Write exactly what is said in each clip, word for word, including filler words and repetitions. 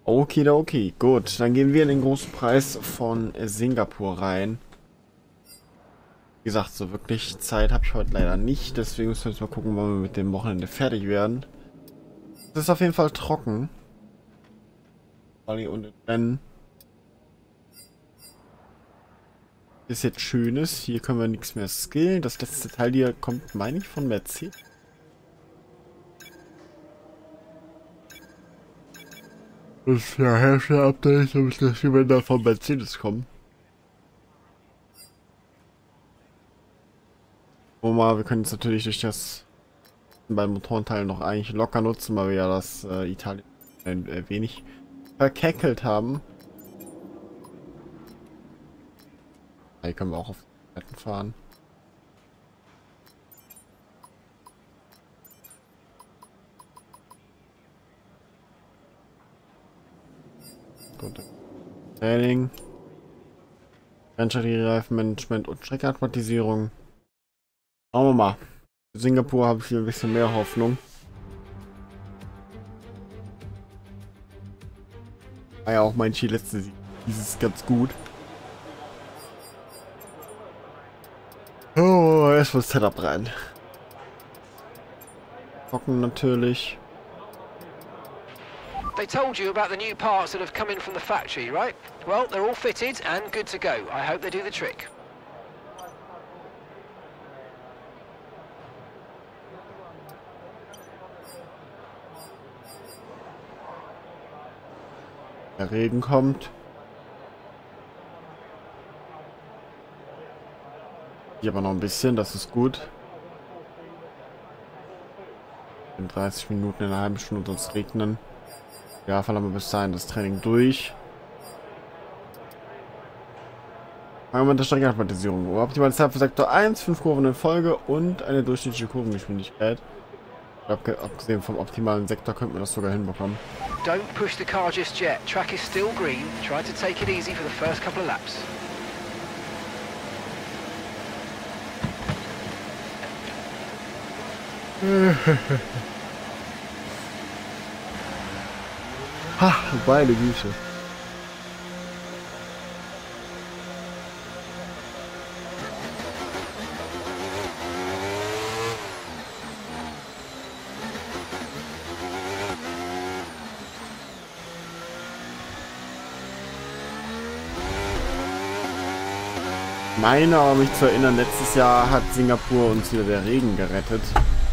Okay, okay, gut. Dann gehen wir in den großen Preis von Singapur rein. Wie gesagt, so wirklich Zeit habe ich heute leider nicht. Deswegen müssen wir jetzt mal gucken, wann wir mit dem Wochenende fertig werden. Es ist auf jeden Fall trocken. Bali und Rennen. Ist jetzt Schönes. Hier können wir nichts mehr skillen. Das letzte Teil hier kommt, meine ich, von Mercedes. Das ist ja Hersteller-Update, damit das hier da von Mercedes kommen. Oh mal, wir können es natürlich durch das beim Motorenteil noch eigentlich locker nutzen, weil wir ja das äh, Italien ein äh, wenig verkeckelt haben. Hier können wir auch auf die Seiten fahren. Gut. Training. Rennstrategie, Reifenmanagement und Streckenautomatisierung. Schauen wir mal. Für Singapur habe ich hier ein bisschen mehr Hoffnung. War ja auch mein Ziel letzte Sieg. Dieses ganz gut. Oh, erstmal das Setup rein. Trocken natürlich. They told you about the new parts that have come in from the factory, right? Well, they're all fitted and good to go. I hope they do the trick. Der Regen kommt. Hier aber noch ein bisschen, das ist gut. In dreißig Minuten, in einer halben Stunde soll es regnen. Ja, fallen wir bis dahin das Training durch. Fangen wir mit der Streckenautomatisierung. Optimale Zeit für Sektor eins, fünf Kurven in Folge und eine durchschnittliche Kurvengeschwindigkeit. Abgesehen vom optimalen Sektor könnten wir das sogar hinbekommen. Don't push the car just yet. Track is still green. Try to take it easy for the first couple of laps. Ha, beide Güte. Ich meine aber mich zu erinnern, letztes Jahr hat Singapur uns wieder der Regen gerettet.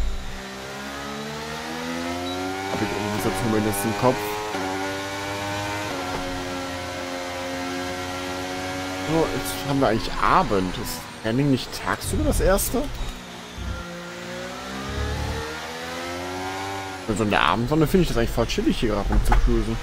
Habe ich irgendwie so zumindest im Kopf. So, jetzt haben wir eigentlich Abend. Ist Training nicht tagsüber das erste? Also in der Abendsonne finde ich das eigentlich voll chillig hier gerade rumzucruisen.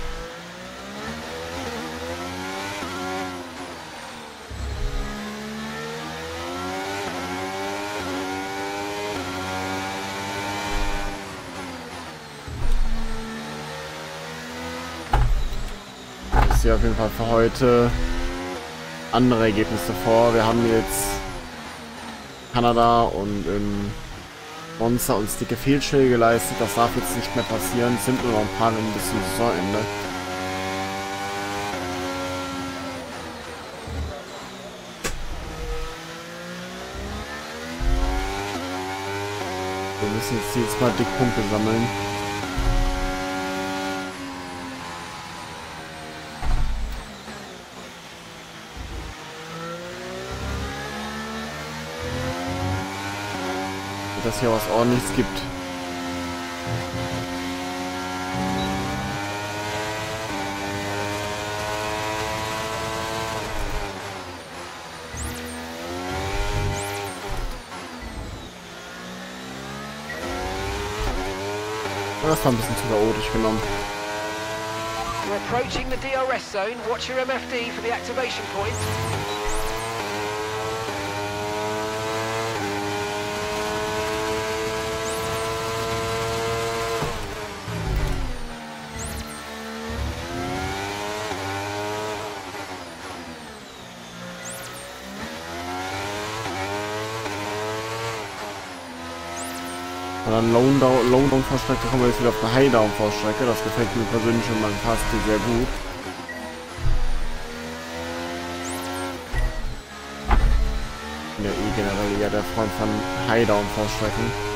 Ich sehe auf jeden Fall für heute andere Ergebnisse vor. Wir haben jetzt Kanada und in Monza uns dicke Fehlschläge geleistet. Das darf jetzt nicht mehr passieren. Es sind nur noch ein paar Rennen bis zum Saisonende. Wir müssen jetzt jedes Mal dick Punkte sammeln. Dass hier was Ordentliches gibt. Das war ein bisschen zu chaotisch genommen. You're approaching the D R S zone. Watch your M F D for the activation point. dann Lowdown, Lowdown-Vorstrecke kommen wir jetzt wieder auf eine Highdown-Vorstrecke. Das gefällt mir persönlich schon beim Fasti sehr gut. Ich bin ja eh generell ja der Freund von Highdown-Vorstrecken.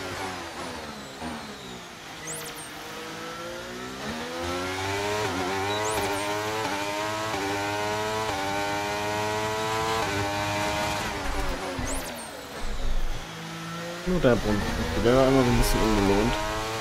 Nur der Brunnen. Der war immer so ein bisschen unbelohnt.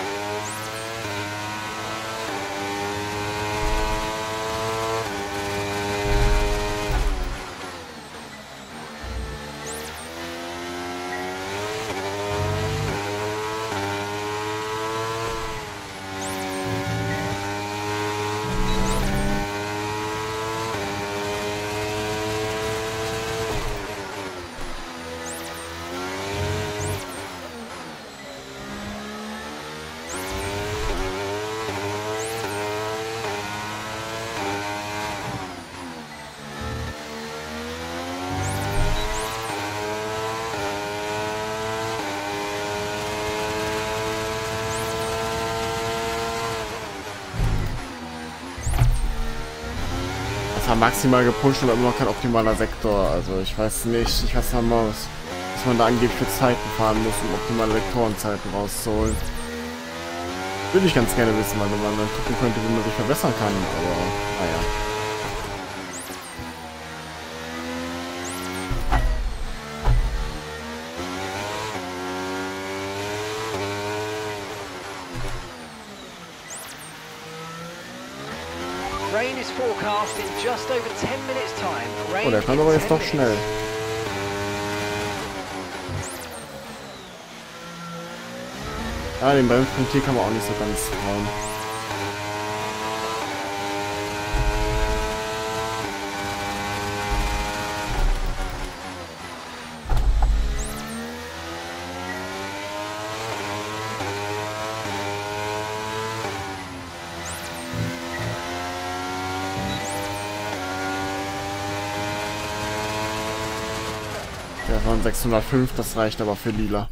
Maximal gepusht, aber immer noch kein optimaler Sektor. Also ich weiß nicht, ich weiß nicht mal, was, was man da angeblich für Zeiten fahren muss, um optimale Sektorenzeiten rauszuholen. Würde ich ganz gerne wissen, weil man dann gucken könnte, wie man sich verbessern kann, aber naja. Rain is forecast in just over ten minutes time. Rain Oh, der kann aber jetzt doch schnell. Ah, den Bremspunkt hier kann man auch nicht so ganz trauen. Der waren sechshundertfünf, das reicht aber für Lila.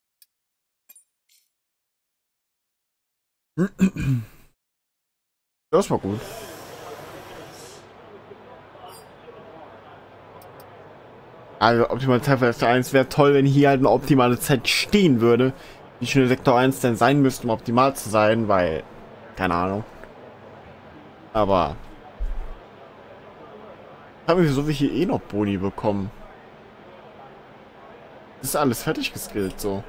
Das war gut. Also optimale Zeit für Sektor eins wäre toll, wenn hier halt eine optimale Zeit stehen würde. Wie schnell Sektor eins denn sein müsste, um optimal zu sein, weil... Keine Ahnung. Aber... Haben wir so wie hier eh noch Boni bekommen. Das ist alles fertig geskillt, so.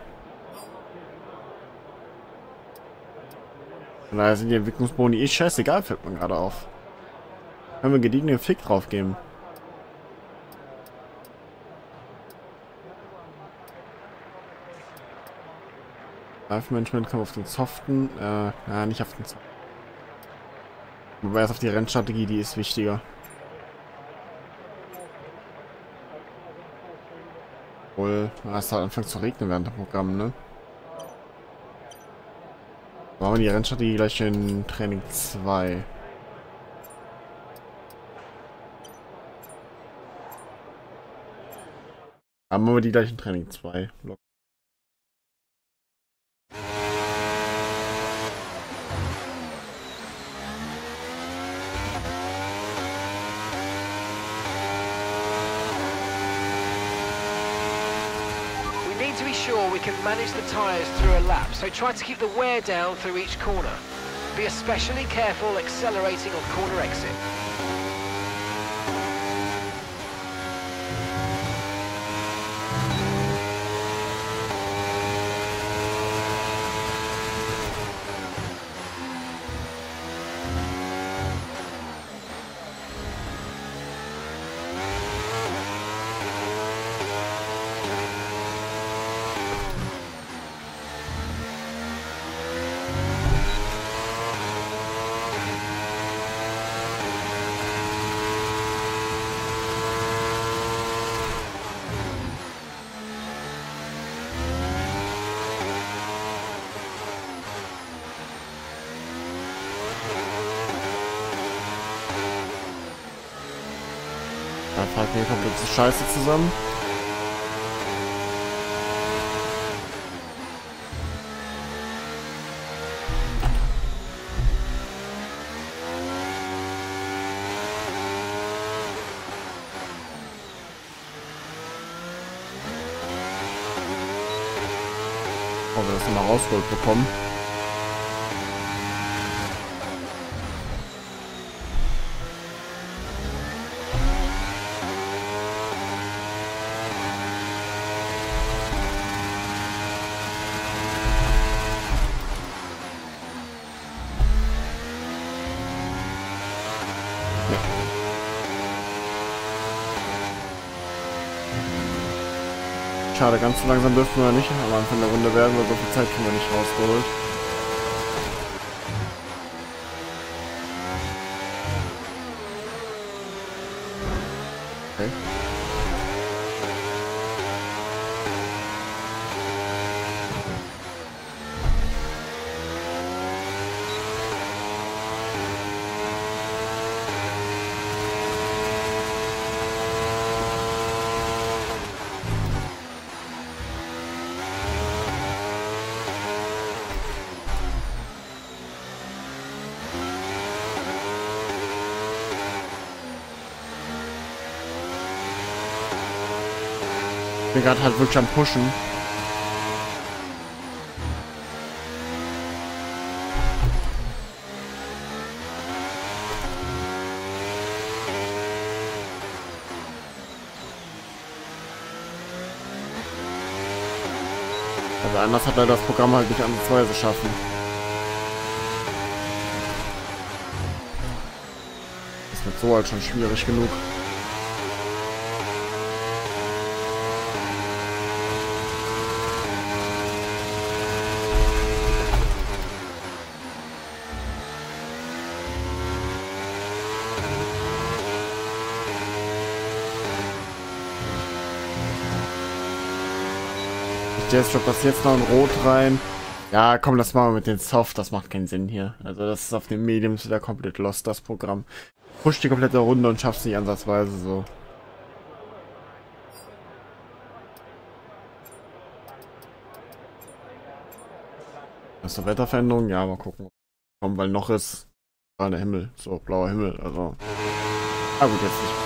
Von daher sind die Entwicklungsboni eh scheißegal, fällt mir gerade auf. Können wir gediegenen Fick drauf geben. Live-Management kommt auf den Soften. Äh, ja, nicht auf den Soften. Aber erst auf die Rennstrategie, die ist wichtiger. Wohl, es hat angefangen zu regnen während dem Programm, ne? Machen wir die Rennstrategie gleich in Training zwei. Haben wir die gleich in Training zwei. To be sure we can manage the tyres through a lap, so try to keep the wear down through each corner. Be especially careful accelerating on corner exit. Da fahrt mir komplett so Scheiße zusammen. bevor wir das nochmal rausgeholt bekommen. Schade, ganz so langsam dürfen wir nicht. Am Anfang der Runde werden wir so viel Zeit kriegen wir nicht rausgeholt. Okay. Ich bin gerade halt wirklich am Pushen. Also anders hat er das Programm halt nicht ansatzweise schaffen. Das wird so halt schon schwierig genug. Jetzt schon passt jetzt noch ein Rot rein. Ja, komm, das machen wir mit den Soft. Das macht keinen Sinn hier. Also das ist auf den Mediums wieder komplett lost, das Programm. Pusht die komplette Runde und schafft es nicht ansatzweise so. Das ist eine Wetterveränderung? Ja, mal gucken. Komm, weil noch ist der Himmel. So, blauer Himmel. Also. Ah gut, jetzt nicht.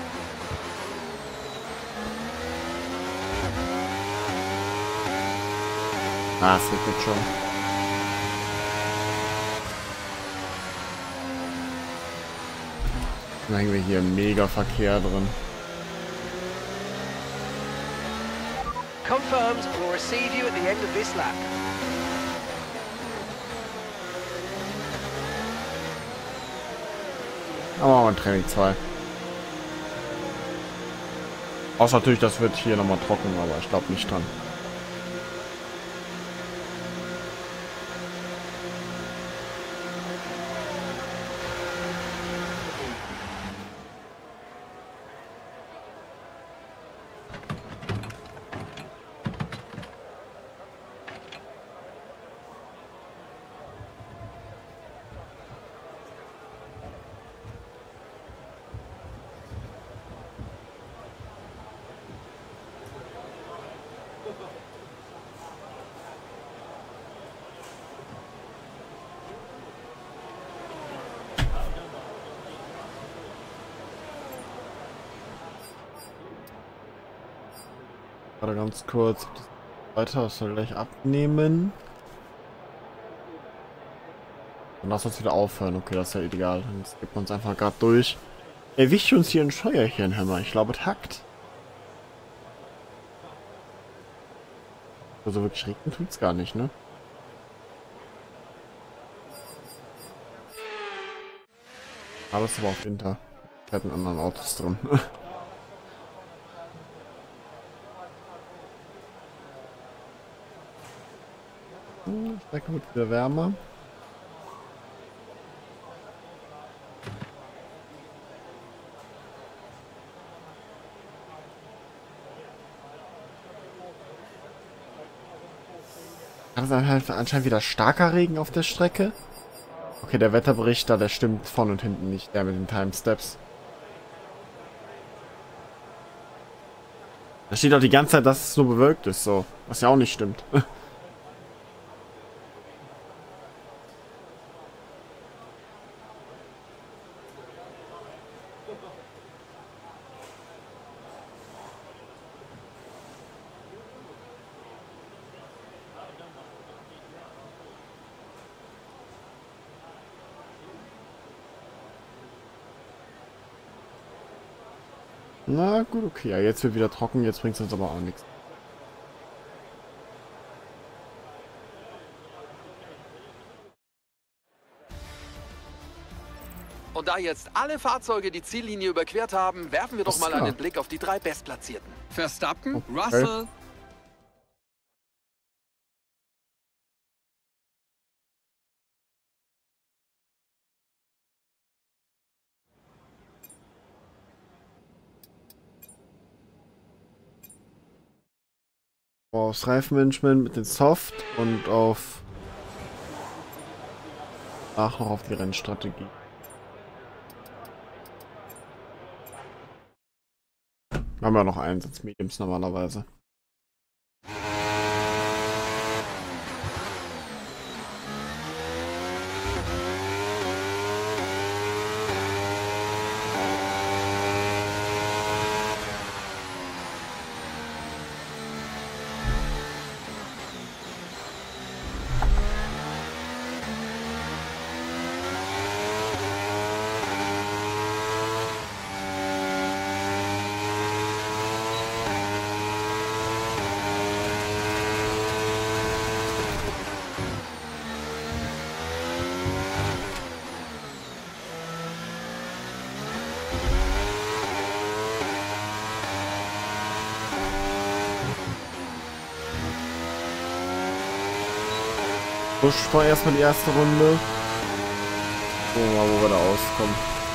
Ah, es wird jetzt schon. Dann hängen wir hier mega Verkehr drin. Confirmed, we'll receive you at the end of this lap. Aber machen wir ein Training zwei. Außer natürlich, das wird hier nochmal trocken, aber ich glaube nicht dran. Gerade ganz kurz weiter, das soll gleich abnehmen. Dann lass uns wieder aufhören. Okay, das ist ja ideal. Jetzt gibt man uns einfach gerade durch. Erwischt uns hier ein Scheuerchen, hör mal. Ich glaube, es hackt. Also wirklich regnen tut's gar nicht, ne? Aber es ist aber auch Winter. Ich habe in anderen Autos drin. Strecke wird wieder wärmer. Kann es halt anscheinend wieder starker Regen auf der Strecke? Okay, der Wetterbericht da, der stimmt vorne und hinten nicht, der mit den Timesteps. Da steht auch die ganze Zeit, dass es nur bewölkt ist, so. Was ja auch nicht stimmt. Na gut, okay. Ja, jetzt wird wieder trocken, jetzt bringt es uns aber auch nichts. Und da jetzt alle Fahrzeuge die Ziellinie überquert haben, werfen wir doch Ist mal klar. einen Blick auf die drei Bestplatzierten. Verstappen, Okay. Russell. Aufs Reifenmanagement mit den Soft und auf ach noch auf die Rennstrategie. Wir haben ja noch Einsatz Mediums normalerweise. Push war erstmal die erste Runde. Gucken wir mal, wo wir da auskommen.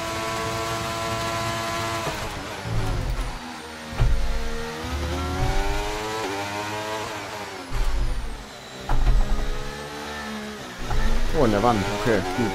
Oh, in der Wand. Okay, gut.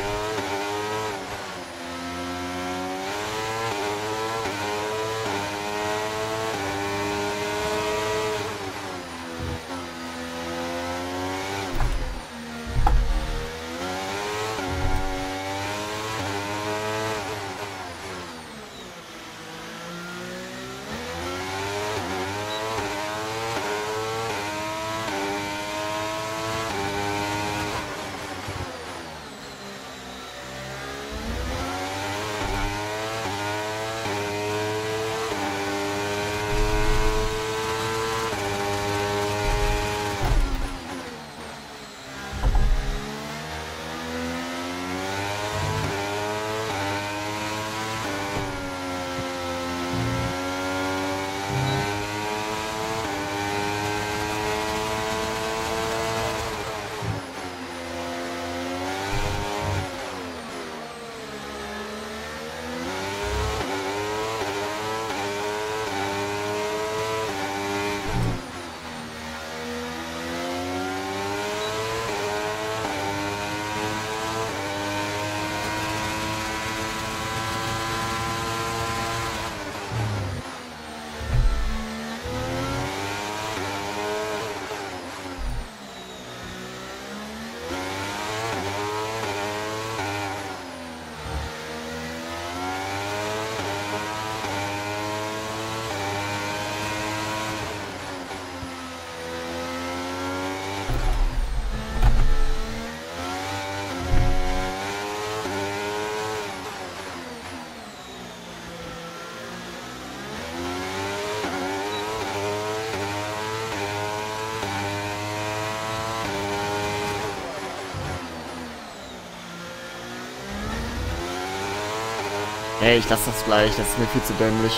Ey, ich lasse das gleich, das ist mir viel zu dämlich.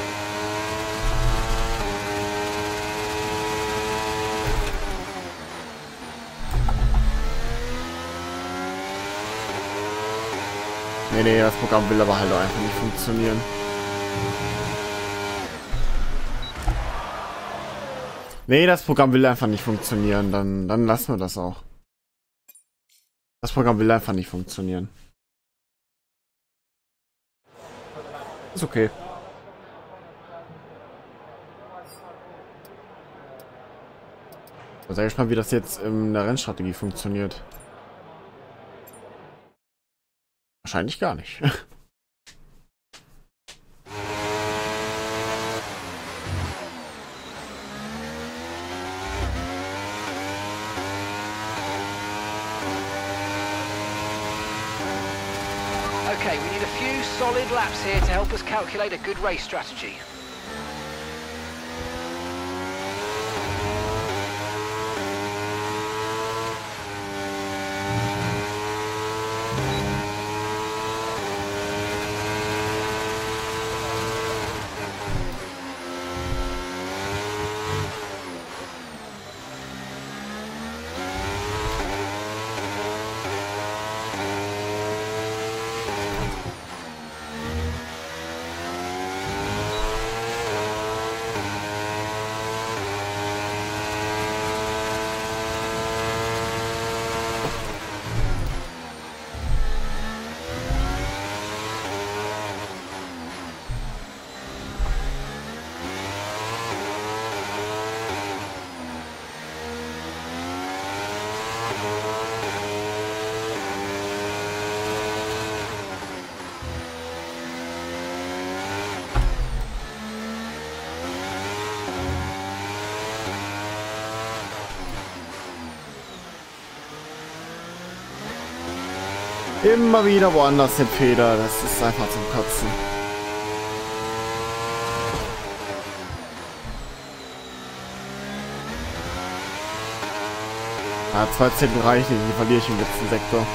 Nee, nee, das Programm will aber halt auch einfach nicht funktionieren. Nee, das Programm will einfach nicht funktionieren, dann, dann lassen wir das auch. Das Programm will einfach nicht funktionieren. Ist okay. Sag ich mal, wie das jetzt in der Rennstrategie funktioniert. Wahrscheinlich gar nicht. Okay, we need a few solid laps here to help us calculate a good race strategy. Immer wieder woanders den Feder. Das ist einfach zum Kotzen. Ja, zwei Zehntel reichen nicht. Die verliere ich im letzten Sektor.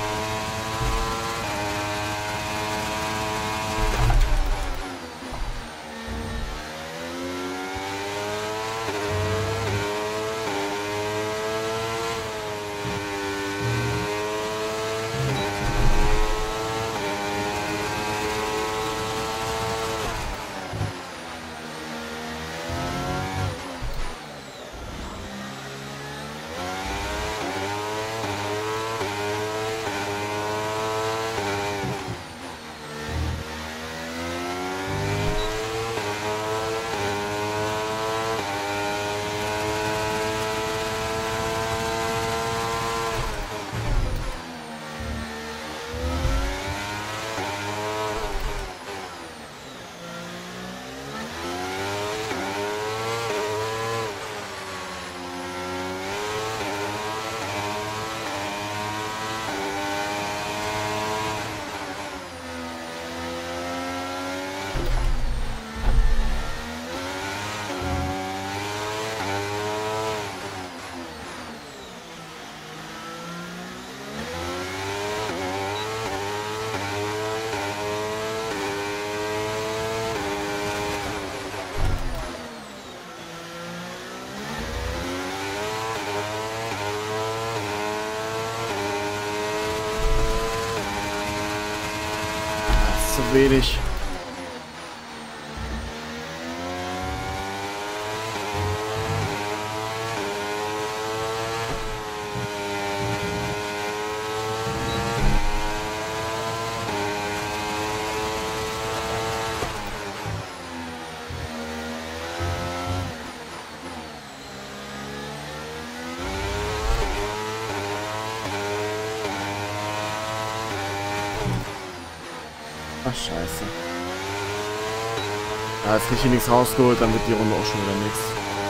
Zu wenig. Ach, scheiße. Ja, jetzt krieg ich nichts rausgeholt, dann wird die Runde auch schon wieder nichts.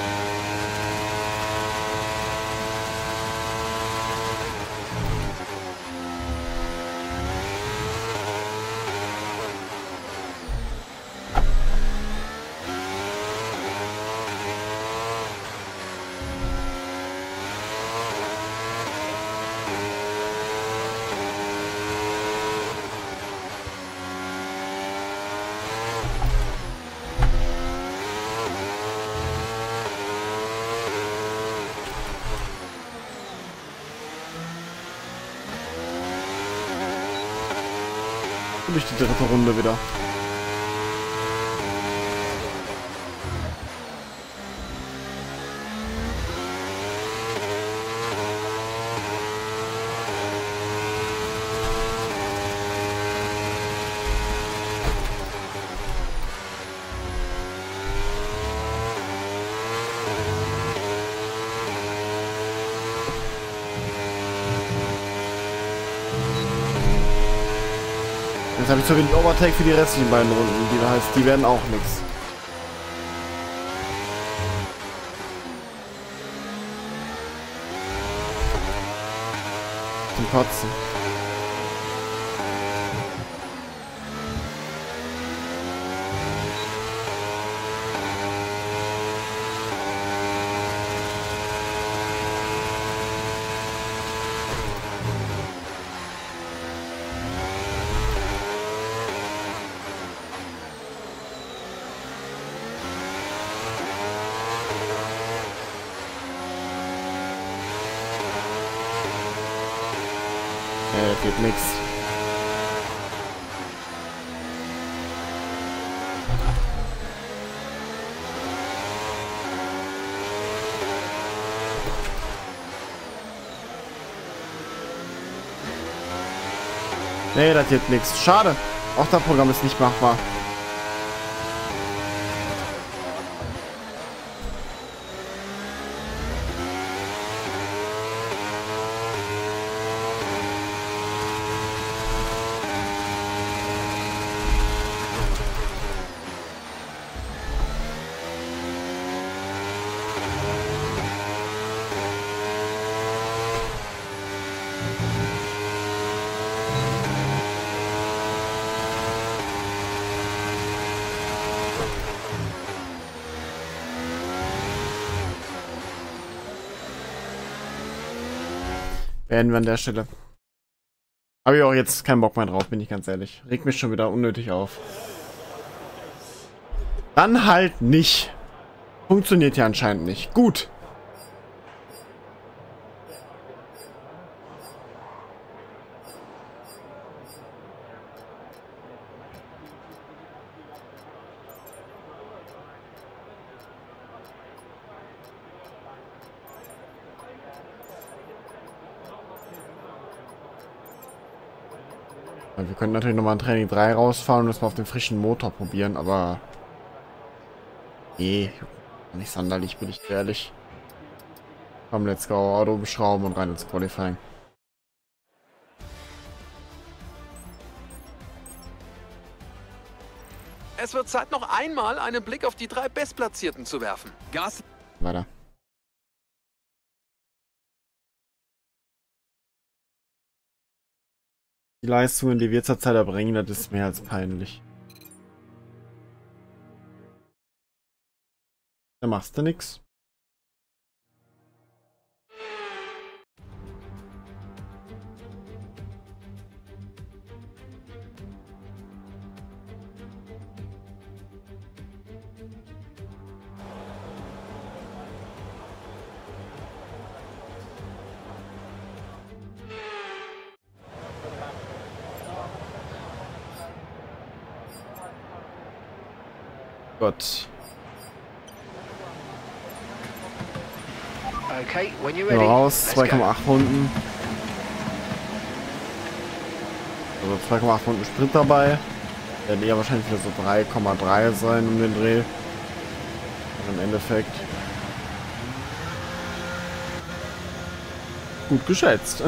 Durch die dritte Runde wieder. Jetzt habe ich zu wenig Overtake für die restlichen beiden Runden. Die heißt, die werden auch nichts. Zum Kotzen. Äh, geht nix. Nee, das geht nix. Schade. Auch das Programm ist nicht machbar. Beenden wir an der Stelle. Habe ich auch jetzt keinen Bock mehr drauf, bin ich ganz ehrlich. Regt mich schon wieder unnötig auf. Dann halt nicht. Funktioniert ja anscheinend nicht. Gut. Wir können natürlich nochmal ein Training drei rausfahren und das mal auf den frischen Motor probieren, aber... Nee, nicht sonderlich, bin ich ehrlich. Komm, let's go, Auto beschrauben und rein ins Qualifying. Es wird Zeit, noch einmal einen Blick auf die drei Bestplatzierten zu werfen. Gas. Weiter. Die Leistungen, die wir zurzeit erbringen, das ist mehr als peinlich. Da machst du nix. Gott. Okay, when you're Ja, ready, raus, let's zwei go. Komma acht Runden. Also zwei Komma acht Runden Sprit dabei. Werden eher wahrscheinlich wieder so drei Komma drei sein um den Dreh. Und im Endeffekt. Gut geschätzt.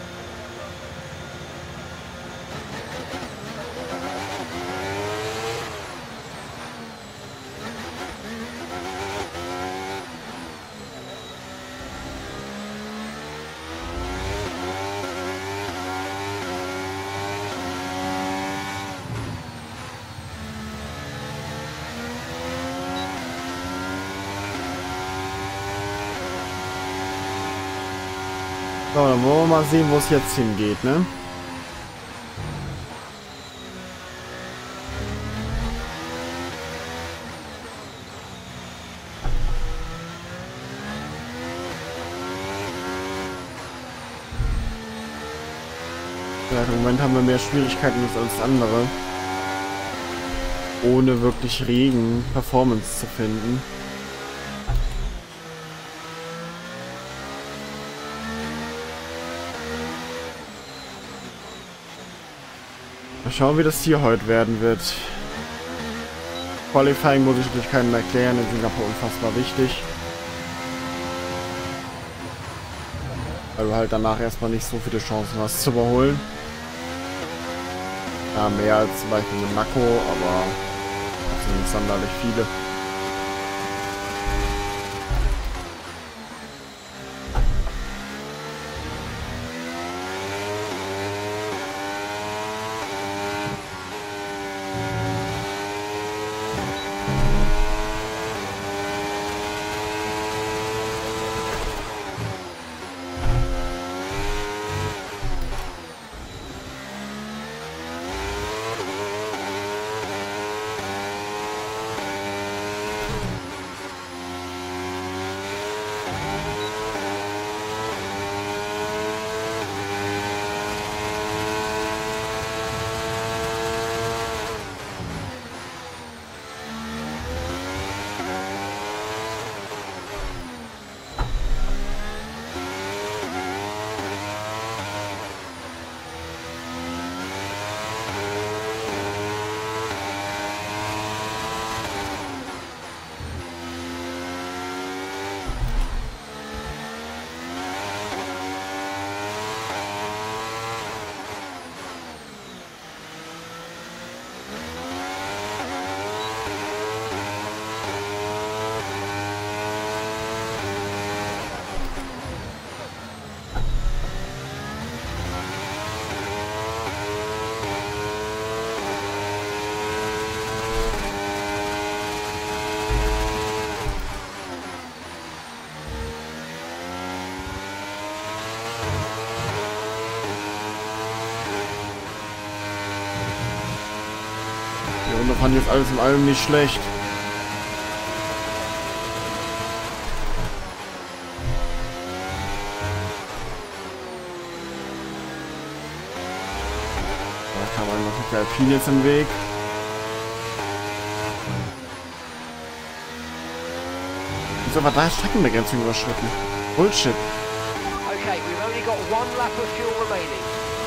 So, dann wollen wir mal sehen, wo es jetzt hingeht, ne? Ja, im Moment haben wir mehr Schwierigkeiten als alles andere. Ohne wirklich regen Performance zu finden. Mal schauen, wie das hier heute werden wird. Qualifying muss ich natürlich keinem erklären, in Singapur unfassbar wichtig. Weil du halt danach erstmal nicht so viele Chancen hast zu überholen. Ja, mehr als zum Beispiel mit Monaco, aber trotzdem nicht sonderlich viele. Die Runde fand ich jetzt alles in allem nicht schlecht. Da kam einfach der Alpine jetzt im Weg. Wieso war da Streckenbegrenzung überschritten? Bullshit. Okay, we've only got one lap of fuel remaining.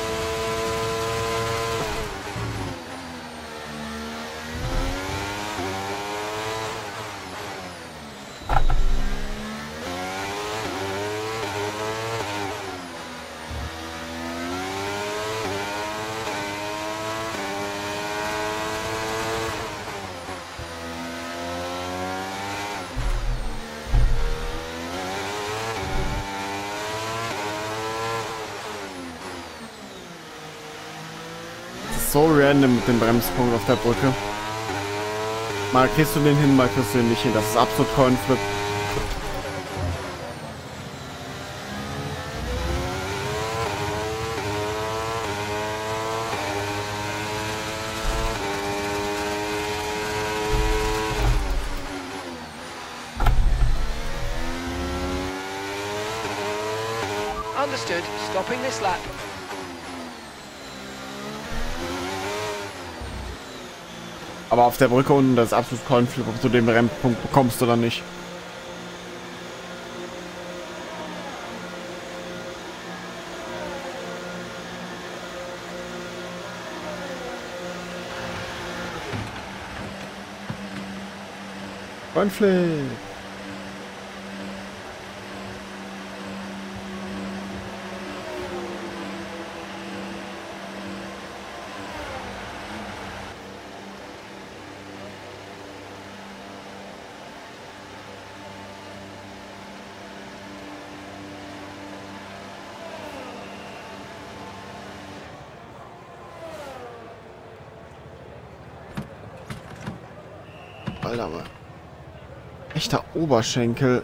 So random mit dem Bremspunkt auf der Brücke. Mal kriegst du den hin, mal kriegst du den nicht hin. Das ist absolut Coinflip. Understood. Stopping this lap. Aber auf der Brücke unten, das ist absolut Coinflip, ob du den Bremspunkt bekommst oder nicht. Coinflip. Alter, aber echter Oberschenkel.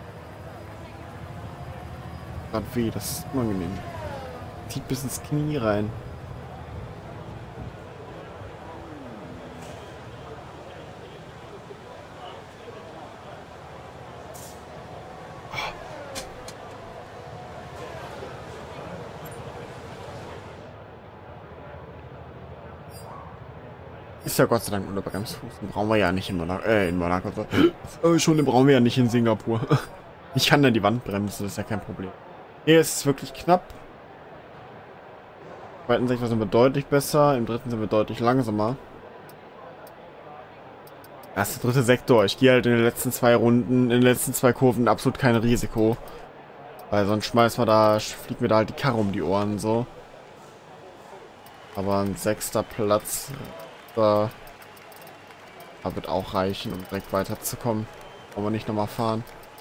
Grad weh, das ist unangenehm. Zieht bis ins Knie rein. Ist ja Gott sei Dank unter Bremsfuß. Den brauchen wir ja nicht in Monaco. Äh, in Monaco. Äh, schon den brauchen wir ja nicht in Singapur. Ich kann ja die Wand bremsen, das ist ja kein Problem. Hier ist es wirklich knapp. Im zweiten Sektor sind wir deutlich besser, im dritten sind wir deutlich langsamer. Das ist der dritte Sektor. Ich gehe halt in den letzten zwei Runden, in den letzten zwei Kurven absolut kein Risiko. Weil sonst schmeißen wir da, fliegt mir da halt die Karre um die Ohren so. Aber ein sechster Platz. Da wird auch reichen, um direkt weiterzukommen. Wollen wir nicht nochmal fahren.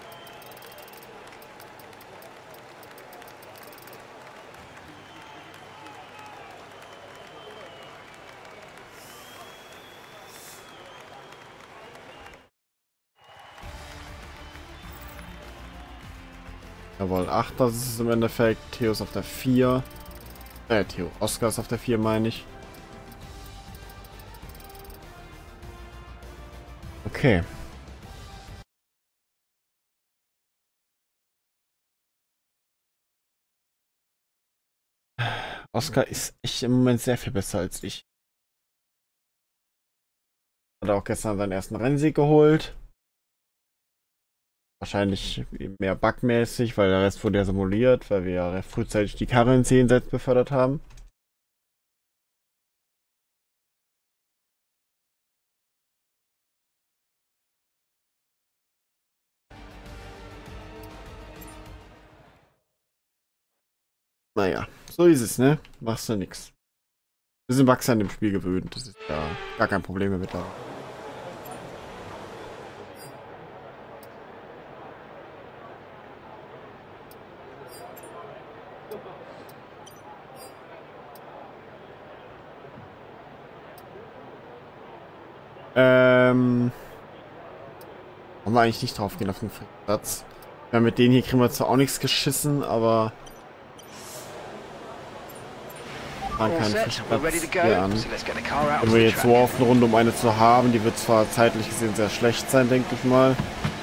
Jawohl, acht, das ist es im Endeffekt. Theo ist auf der vier. Äh, Theo. Oscar ist auf der vier, meine ich. Okay. Oscar ist echt im Moment sehr viel besser als ich. Hat auch gestern seinen ersten Rennsieg geholt. Wahrscheinlich mehr bugmäßig, weil der Rest wurde ja simuliert, weil wir ja frühzeitig die Karre in zehn Sets befördert haben. Naja, so ist es, ne? Machst du nix. Wir sind Bugs an dem Spiel gewöhnt, das ist ja gar kein Problem mehr mittlerweile. Ähm. Wollen wir eigentlich nicht drauf gehen auf den Platz. Ja, mit denen hier kriegen wir zwar auch nichts geschissen, aber. fahren All keinen set, frischen we're Platz ready to go, hier an. so let's get the car out Wenn to wir the jetzt track. so auf eine Runde, um eine zu haben, die wird zwar zeitlich gesehen sehr schlecht sein, denke ich mal.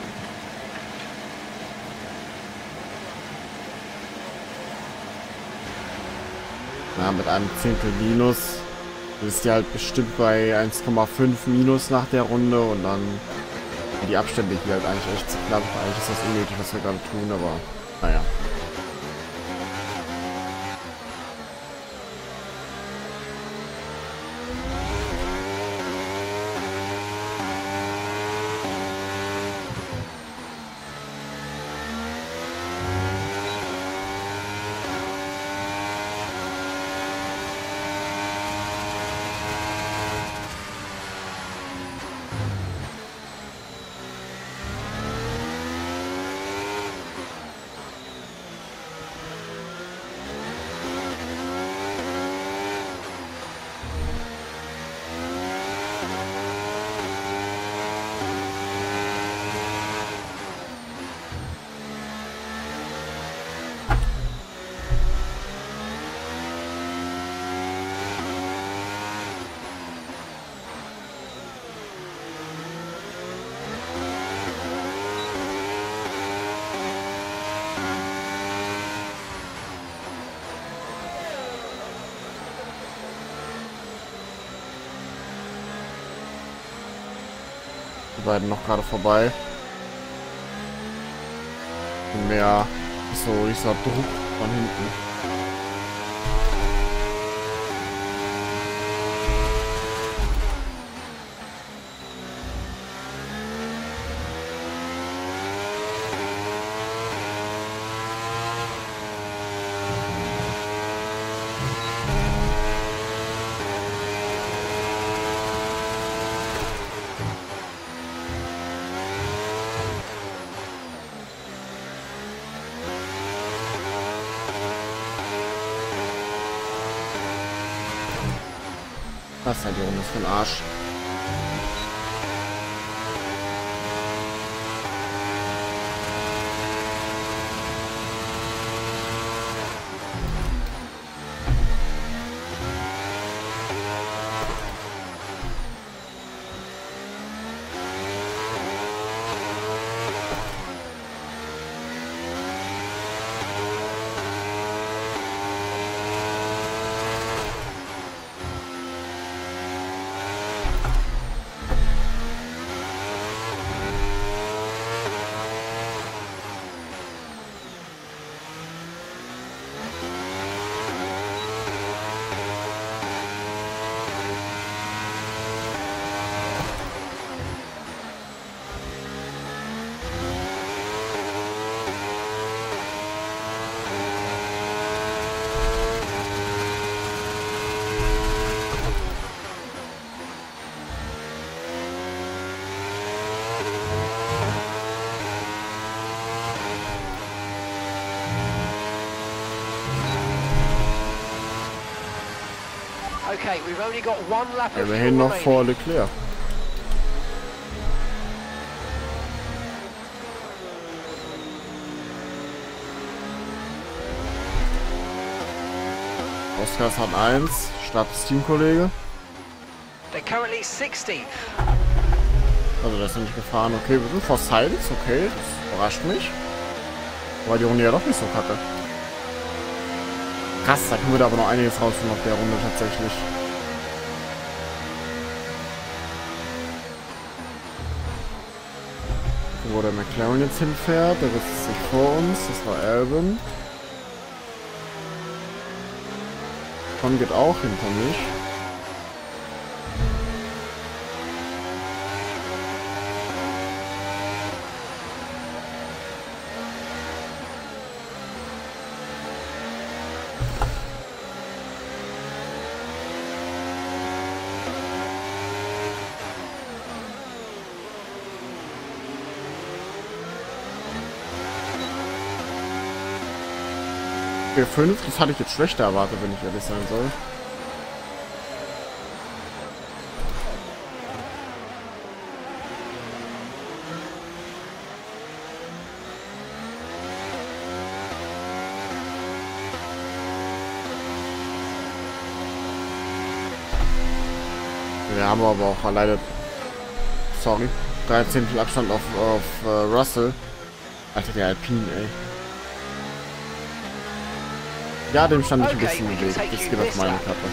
Ja, mit einem Zehntel Minus ist die halt bestimmt bei eins Komma fünf Minus nach der Runde und dann die Abstände hier halt eigentlich echt zu knapp. Eigentlich ist das unnötig, was wir gerade tun, aber naja. Die beiden noch gerade vorbei. Und mehr ist so dieser Druck von hinten. Was ist halt die Runde für ein Arsch? Okay, we've only got one lap of Immerhin fuel noch remaining. vor Leclerc. Oscar ist hat eins, Stabs Teamkollege. They're currently sixteenth. Also der ist noch nicht gefahren. Okay, wir sind vor Silence, okay, das überrascht mich. War die Runde ja doch nicht so kacke. Krass, da können wir da aber noch einiges rausfinden auf der Runde tatsächlich. Wo der McLaren jetzt hinfährt, der ist sich vor uns, das war Albon. Tom geht auch hinter mich. P fünf, das hatte ich jetzt schlechter erwartet, wenn ich ehrlich sein soll. wir haben aber auch alleine, sorry, dreizehn Abstand auf, auf uh, Russell. Alter, der Alpine, ey. Ja, dem stand ich ein bisschen im Weg. Das geht auf meine Kappe.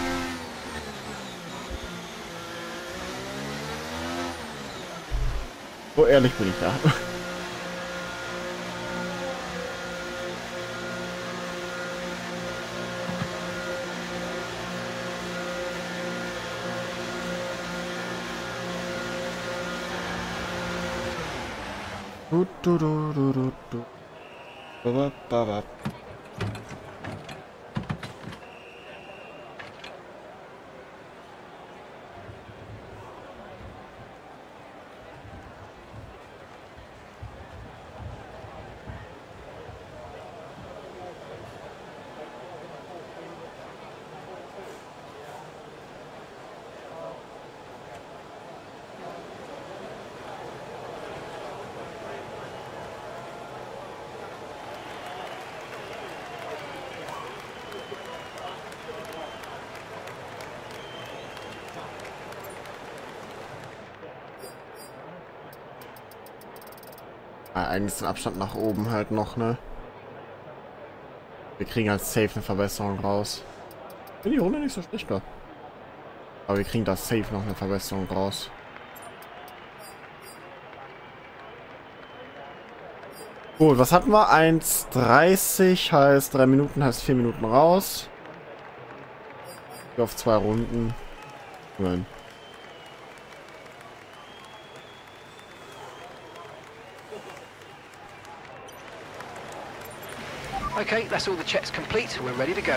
So ehrlich bin ich da. Du, du, du, du, du, du. Ba, ba, ba. Eigentlich ist der Abstand nach oben halt noch, ne? Wir kriegen als safe eine Verbesserung raus. Bin die Runde nicht so schlecht da. Aber wir kriegen da safe noch eine Verbesserung raus. Gut, was hatten wir? eins dreißig heißt drei Minuten, heißt vier Minuten raus. Hier auf zwei Runden. Nein. Okay, that's all the checks complete. We're ready to go.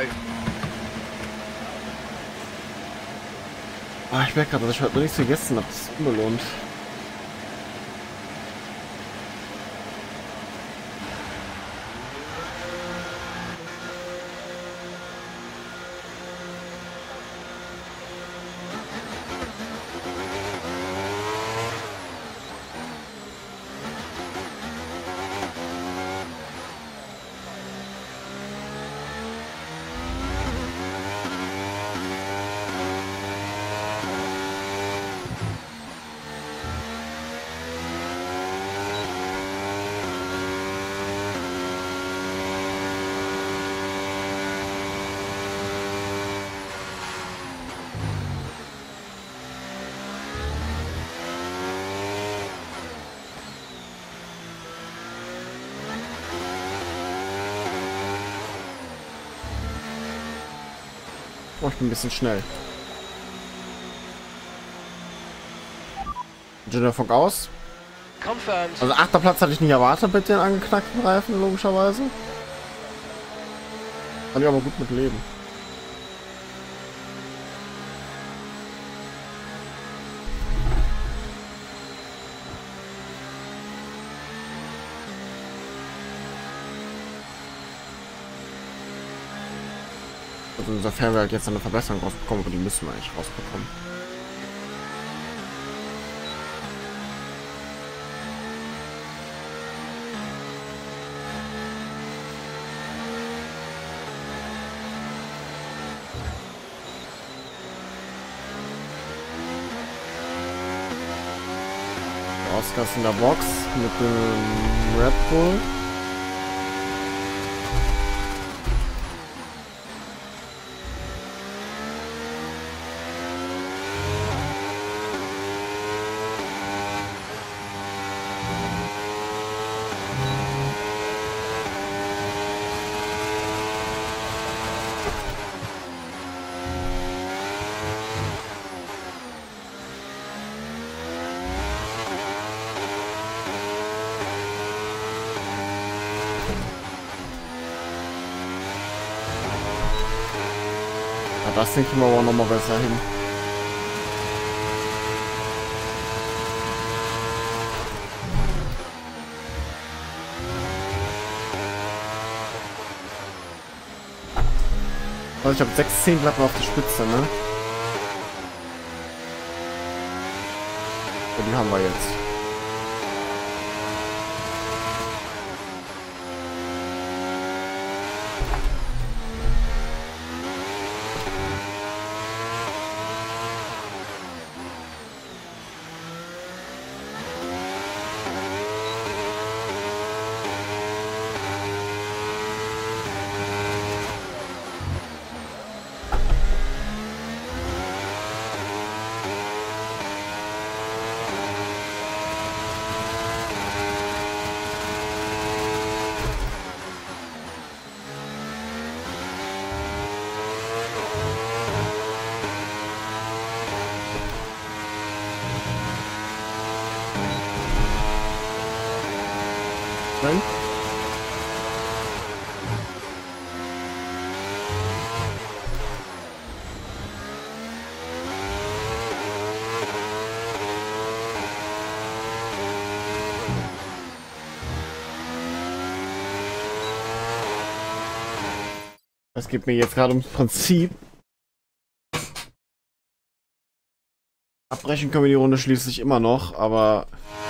Ah, ich merke gerade, dass ich heute noch nichts gegessen habe. Das ist unbelohnt. Oh, ich bin ein bisschen schnell. Jennifer aus. Confirmed. Also achter Platz hatte ich nicht erwartet mit den angeknackten Reifen, logischerweise. Kann ich aber gut mit leben. Also insofern wir halt jetzt eine Verbesserung rausbekommen, aber die müssen wir eigentlich rausbekommen. Oscar ist in der Box mit dem Red Bull. Das denke ich mal aber noch mal besser hin. Also ich habe sechs Zehn Klappen auf die Spitze, ne? Und die haben wir jetzt. Nein? Es geht mir jetzt gerade ums Prinzip. Abbrechen können wir die Runde schließlich immer noch, aber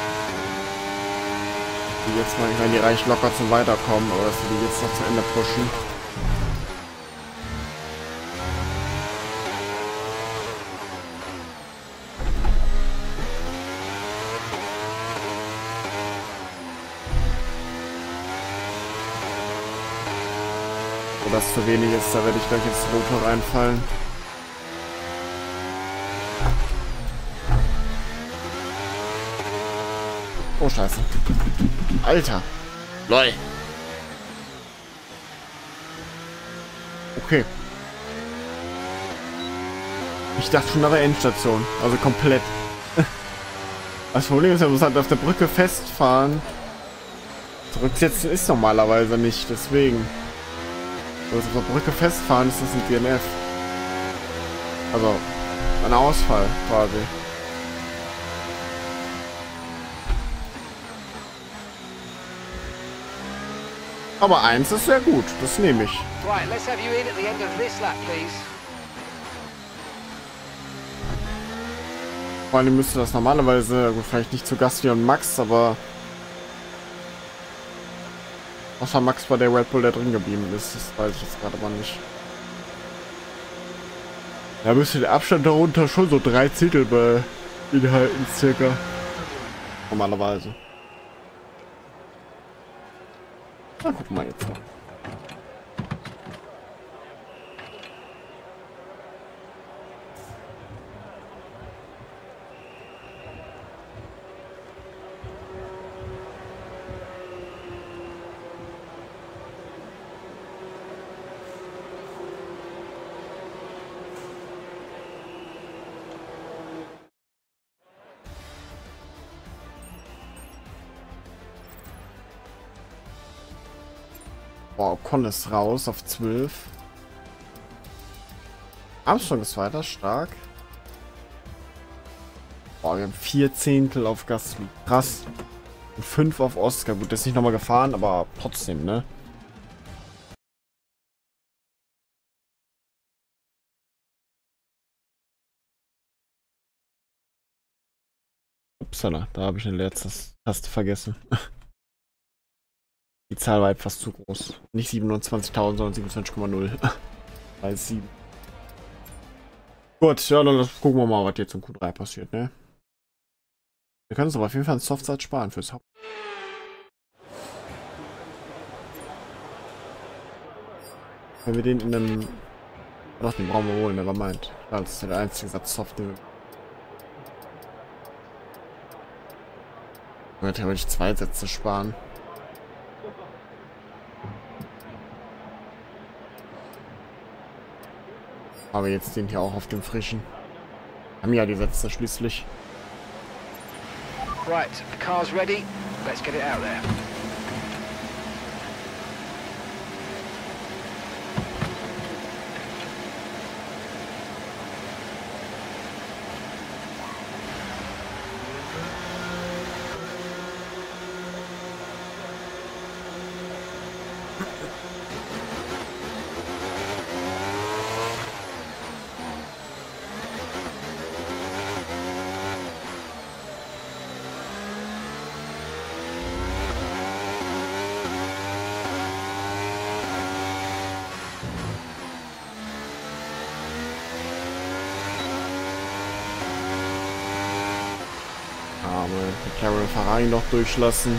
die jetzt mal, ich meine, die reicht locker zum Weiterkommen, aber dass wir die jetzt noch zu Ende pushen. Wo das zu wenig ist, da werde ich gleich ins Rotor reinfallen. Oh, scheiße. Alter. Lol. Okay. Ich dachte schon nach der Endstation. Also komplett. Das Problem ist, man muss halt auf der Brücke festfahren. Zurücksetzen ist normalerweise nicht, deswegen. Also auf der Brücke festfahren ist das ein D N F. Also ein Ausfall quasi. Aber eins ist sehr gut, das nehme ich. Right, let's have you in at the end of this lap, please. Vor allem müsste das normalerweise, gut, vielleicht nicht zu Gasly und Max, aber außer Max war der Red Bull, der drin geblieben ist, das weiß ich jetzt gerade mal nicht. Da müsste der Abstand darunter schon so drei Zehntel beinhalten, circa. Normalerweise. Na, gucken wir jetzt mal. Boah, Ocon ist raus auf zwölf. Armstrong ist weiter, stark. Boah, wir haben vier Zehntel auf Gasly. Krass. Und fünf auf Oscar. Gut, der ist nicht nochmal gefahren, aber trotzdem, ne? Upsala, da habe ich eine letzte Taste vergessen. Die Zahl war etwas zu groß. Nicht siebenundzwanzigtausend, sondern siebenundzwanzig Komma null. Bei sieben. Gut, ja, dann gucken wir mal, was jetzt im Q drei passiert, ne? Wir können uns aber auf jeden Fall einen Softsatz sparen fürs Haupt. Wenn wir den in einem... Ach, den brauchen wir wohl, never mind. Das ist der einzige Satz Soft, den wir... Wir theoretisch zwei Sätze sparen. Aber jetzt den hier auch auf dem frischen. Haben ja die Sätze schließlich. Right, the car's ready. Let's get it out there. McLaren Ferrari noch durchlassen.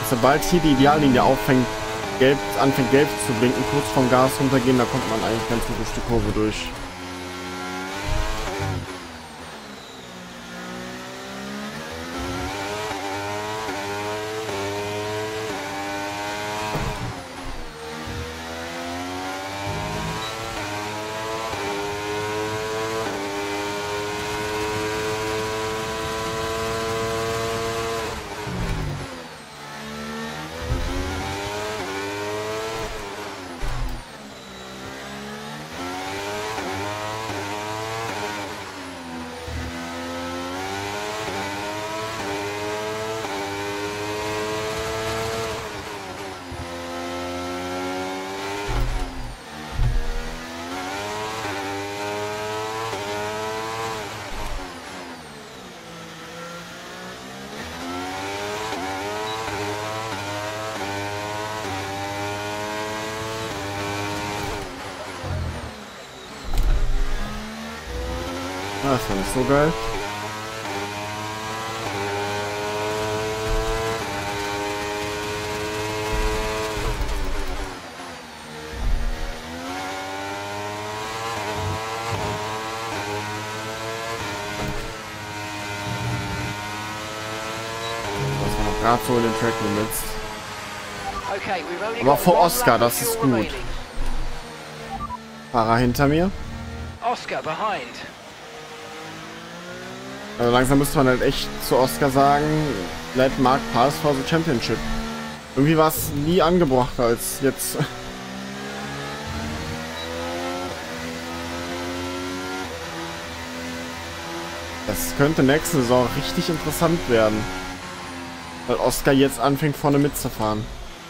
sobald hier die Ideallinie auffängt, gelb, anfängt gelb zu blinken, kurz vom Gas runtergehen, da kommt man eigentlich ganz gut durch die Kurve durch. Ah, das war nicht so geil. Das war noch gerade so in den Track Limits. Okay, we've only Aber got vor one Oscar, lap of das ist fuel gut. remaining. Fahrer hinter mir. Oscar behind. Also langsam müsste man halt echt zu Oscar sagen, let Mark pass for the championship. Irgendwie war es nie angebracht als jetzt. Das könnte nächste Saison richtig interessant werden. Weil Oscar jetzt anfängt vorne mitzufahren.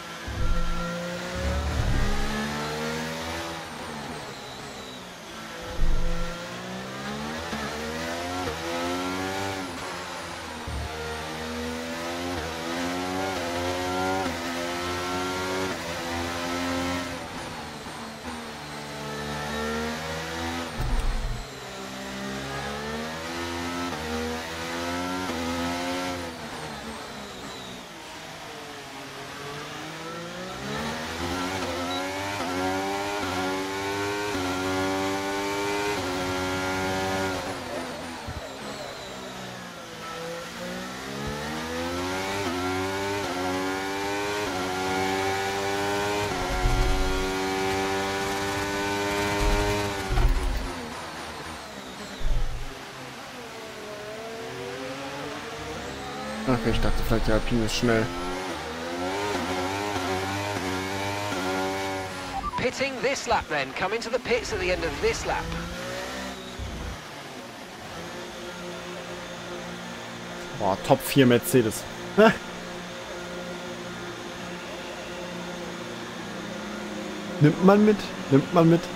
Okay, ich dachte vielleicht der Alpine ist schnell. Pitting this lap then. Come into the pits at the end of this lap. Boah, Top vier Mercedes. Nimmt man mit? Nimmt man mit?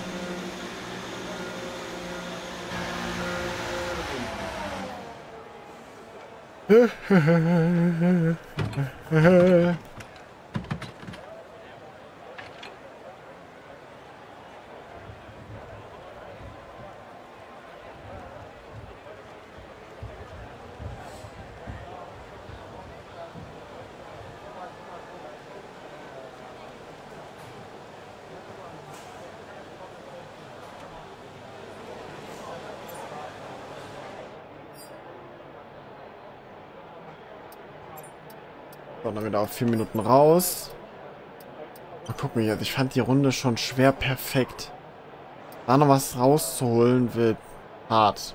So, dann wieder auf vier Minuten raus. Mal gucken jetzt. Ich fand die Runde schon schwer perfekt. Da noch was rauszuholen wird hart.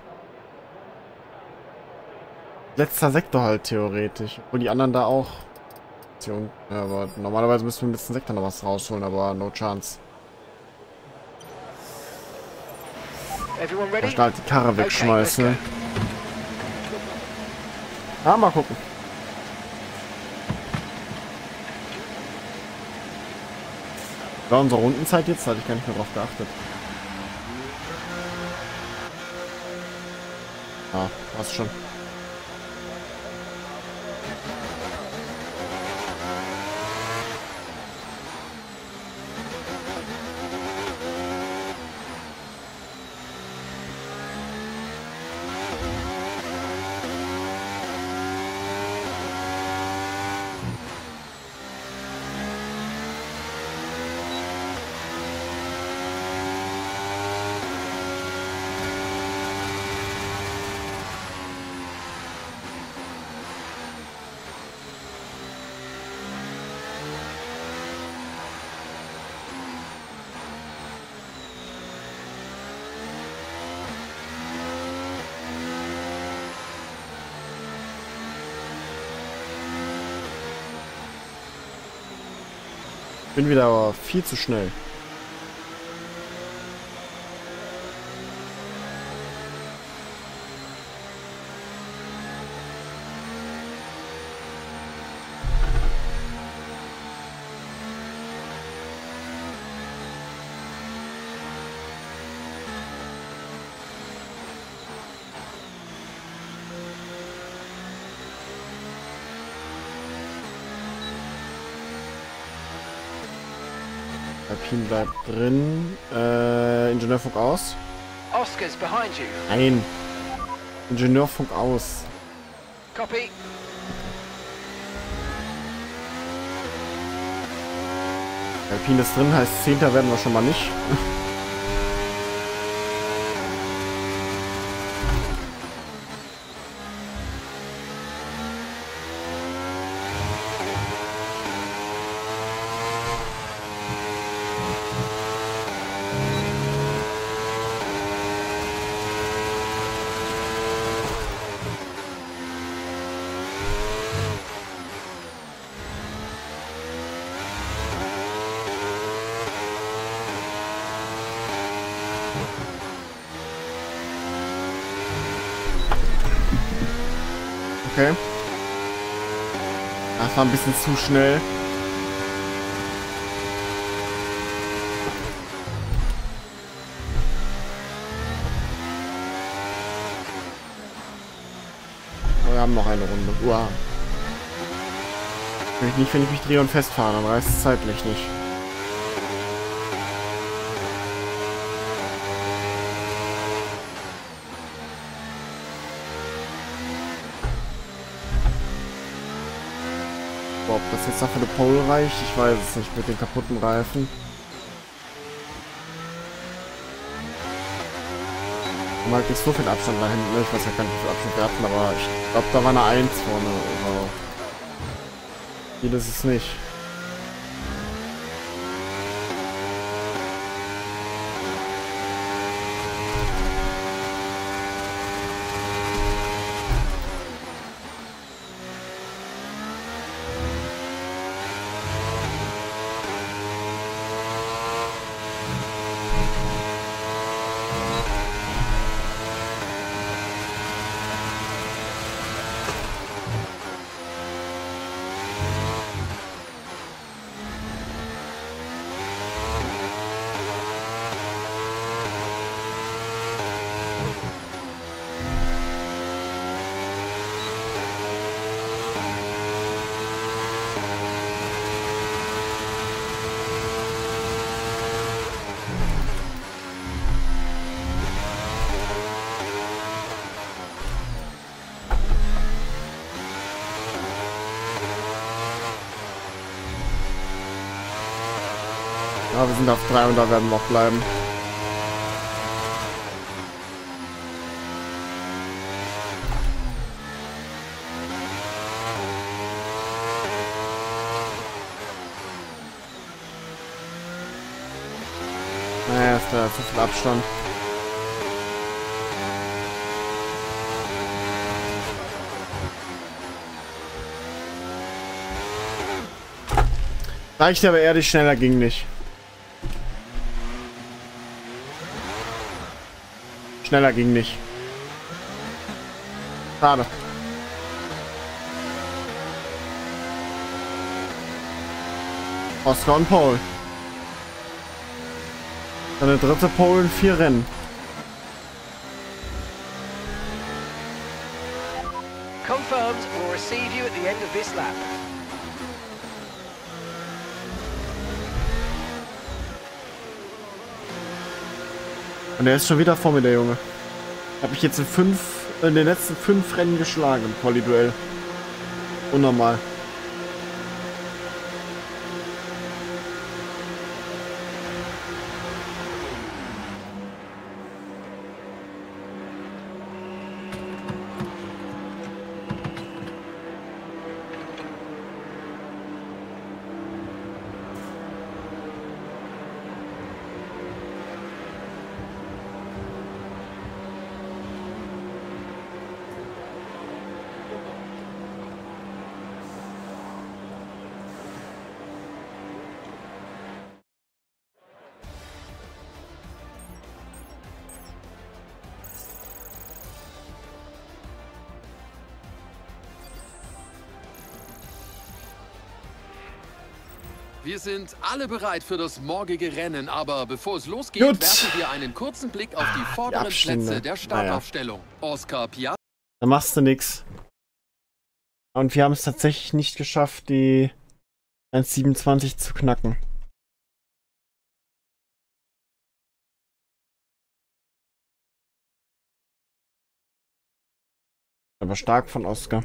Letzter Sektor halt theoretisch. Obwohl die anderen da auch. Ja, aber normalerweise müssen wir im letzten Sektor noch was rausholen, aber no chance. Everyone ready? Ich halt die Karre wegschmeißen. Okay, ah, mal gucken. War unsere Rundenzeit jetzt? Da hatte ich gar nicht mehr drauf geachtet. Ah, passt schon. Bin wieder aber viel zu schnell. Alpine bleibt drin. Äh, Ingenieurfunk aus. Oscar's behind you. Nein. Ingenieurfunk aus. Copy. Alpine ist drin, heißt Zehnter werden wir schon mal nicht. Okay. Das war ein bisschen zu schnell. Aber wir haben noch eine Runde. Uah. Ich nicht, wenn ich mich drehe und festfahre, dann reißt es zeitlich nicht. Ob das jetzt noch für eine Pole reicht, ich weiß es nicht mit den kaputten Reifen. Und halt nicht so viel Abstand da hinten, ich weiß ja gar nicht, wie viel Abstand wir hatten, aber ich glaube, da war eine eins vorne. Also viel ist es nicht. Ja, wir sind auf drei und da werden wir noch bleiben. Naja, ist da zu viel Abstand. Reicht aber ehrlich, schneller ging nicht. Schneller ging nicht. Schade. Oscar und Paul. Seine dritte Pole in vier Rennen. Confirmed, we'll receive you at the end of this lap. Und er ist schon wieder vor mir, der Junge. Habe ich jetzt in fünf, in den letzten fünf Rennen geschlagen im Quali-Duell. Unnormal. Wir sind alle bereit für das morgige Rennen, aber bevor es losgeht, Gut. werfen wir einen kurzen Blick auf die vorderen Die Abstände. Plätze der Startaufstellung. Naja. Oscar Piastri. Da machst du nix. Und wir haben es tatsächlich nicht geschafft, die eins siebenundzwanzig zu knacken. Aber stark von Oscar.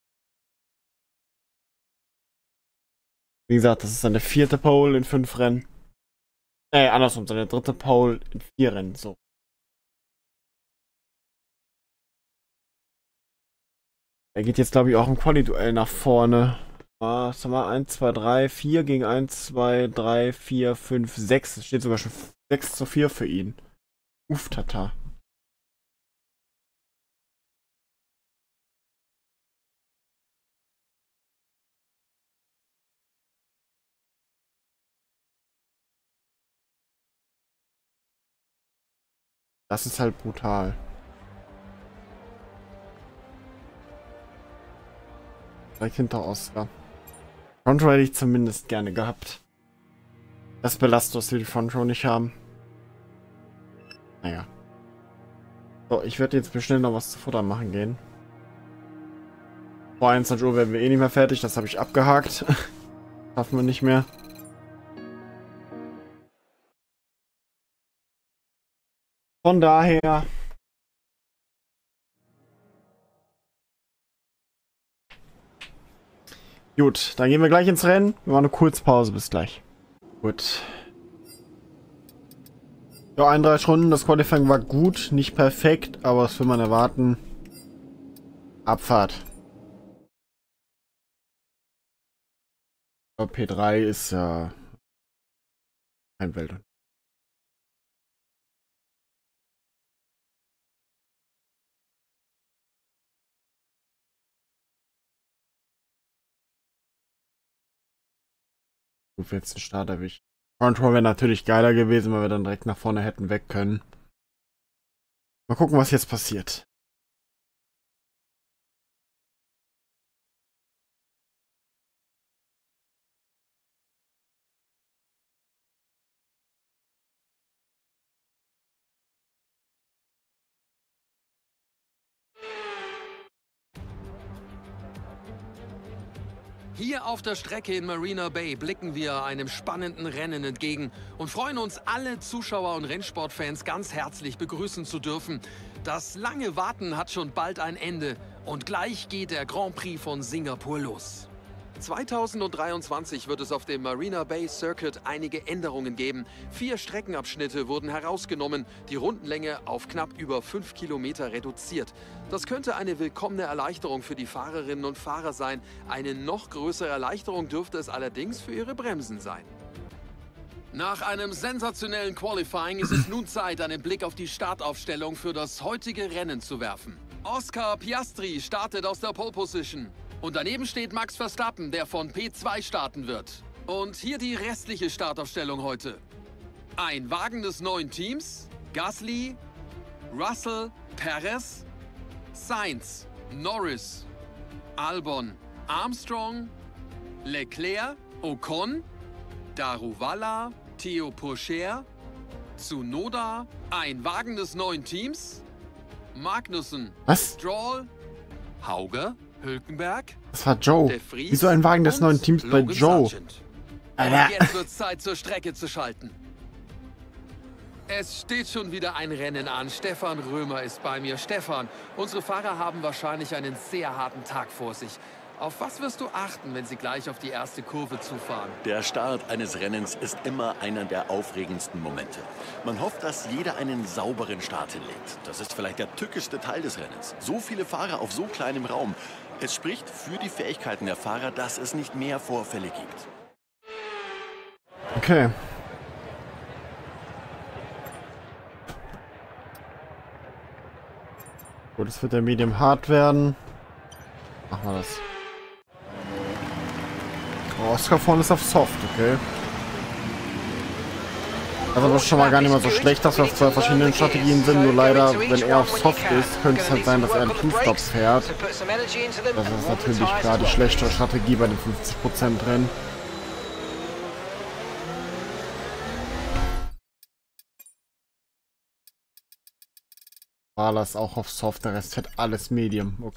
Wie gesagt, das ist seine vierte Pole in fünf Rennen. Äh, andersrum, seine dritte Pole in vier Rennen, so. Er geht jetzt, glaube ich, auch im Quali-Duell nach vorne. Ah, was haben wir? eins, zwei, drei, vier gegen eins, zwei, drei, vier, fünf, sechs. Es steht sogar schon sechs zu vier für ihn. Uff, tata. Das ist halt brutal. Gleich hinter Oscar. Frontrow hätte ich zumindest gerne gehabt. Das belastet, dass wir die Frontrow nicht haben. Naja. So, ich werde jetzt bestimmt noch was zu Futter machen gehen. Vor einundzwanzig Uhr werden wir eh nicht mehr fertig, das habe ich abgehakt. Schaffen wir nicht mehr. Von daher... Gut, dann gehen wir gleich ins Rennen. Wir machen eine Kurzpause, bis gleich. Gut. Ja, einunddreißig Runden, das Qualifying war gut, nicht perfekt, aber was will man erwarten? Abfahrt. P drei ist ja kein Welt. Gut, jetzt den Start erwischt. Frontrow wäre natürlich geiler gewesen, weil wir dann direkt nach vorne hätten weg können. Mal gucken, was jetzt passiert. Hier auf der Strecke in Marina Bay blicken wir einem spannenden Rennen entgegen und freuen uns, alle Zuschauer und Rennsportfans ganz herzlich begrüßen zu dürfen. Das lange Warten hat schon bald ein Ende und gleich geht der Grand Prix von Singapur los. zweitausenddreiundzwanzig wird es auf dem Marina Bay Circuit einige Änderungen geben. Vier Streckenabschnitte wurden herausgenommen, die Rundenlänge auf knapp über fünf Kilometer reduziert. Das könnte eine willkommene Erleichterung für die Fahrerinnen und Fahrer sein. Eine noch größere Erleichterung dürfte es allerdings für ihre Bremsen sein. Nach einem sensationellen Qualifying ist es nun Zeit, einen Blick auf die Startaufstellung für das heutige Rennen zu werfen. Oscar Piastri startet aus der Pole Position. Und daneben steht Max Verstappen, der von P zwei starten wird. Und hier die restliche Startaufstellung heute. Ein Wagen des neuen Teams, Gasly, Russell, Perez, Sainz, Norris, Albon, Armstrong, Leclerc, Ocon, Daruvala, Theo Pourchaire, Tsunoda, ein Wagen des neuen Teams, Magnussen, Was? Stroll, Hauger, Hülkenberg. Das war Joe. Wieso ein Wagen des neuen Teams bei Joe? Alter. Jetzt wird es Zeit, zur Strecke zu schalten. Es steht schon wieder ein Rennen an. Stefan Römer ist bei mir. Stefan, unsere Fahrer haben wahrscheinlich einen sehr harten Tag vor sich. Auf was wirst du achten, wenn sie gleich auf die erste Kurve zufahren? Der Start eines Rennens ist immer einer der aufregendsten Momente. Man hofft, dass jeder einen sauberen Start hinlegt. Das ist vielleicht der tückischste Teil des Rennens. So viele Fahrer auf so kleinem Raum. Es spricht für die Fähigkeiten der Fahrer, dass es nicht mehr Vorfälle gibt. Okay. Gut, es wird der Medium hart werden. Machen wir das. Oh, Oscar vorne ist auf Soft, okay. Also das ist schon mal gar nicht mal so schlecht, dass wir auf zwei verschiedenen Strategien sind. Nur leider, wenn er auf Soft ist, könnte es halt sein, dass er einen Two-Stop fährt. Das ist natürlich klar die schlechtere Strategie bei den fünfzig Prozent Rennen. Ballas auch auf Soft, der Rest hat alles Medium. Okay.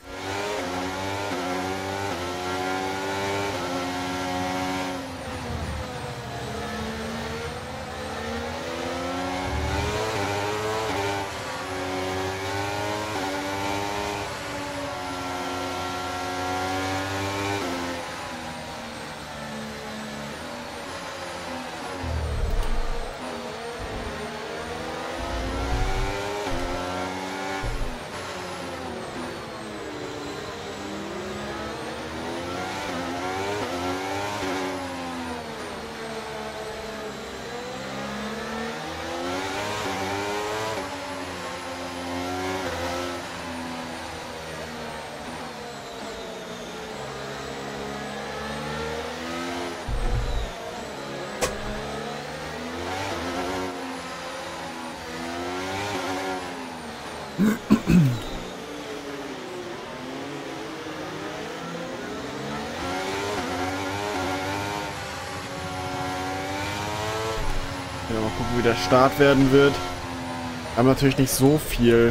Ja, mal gucken, wie der Start werden wird. Wir haben natürlich nicht so viel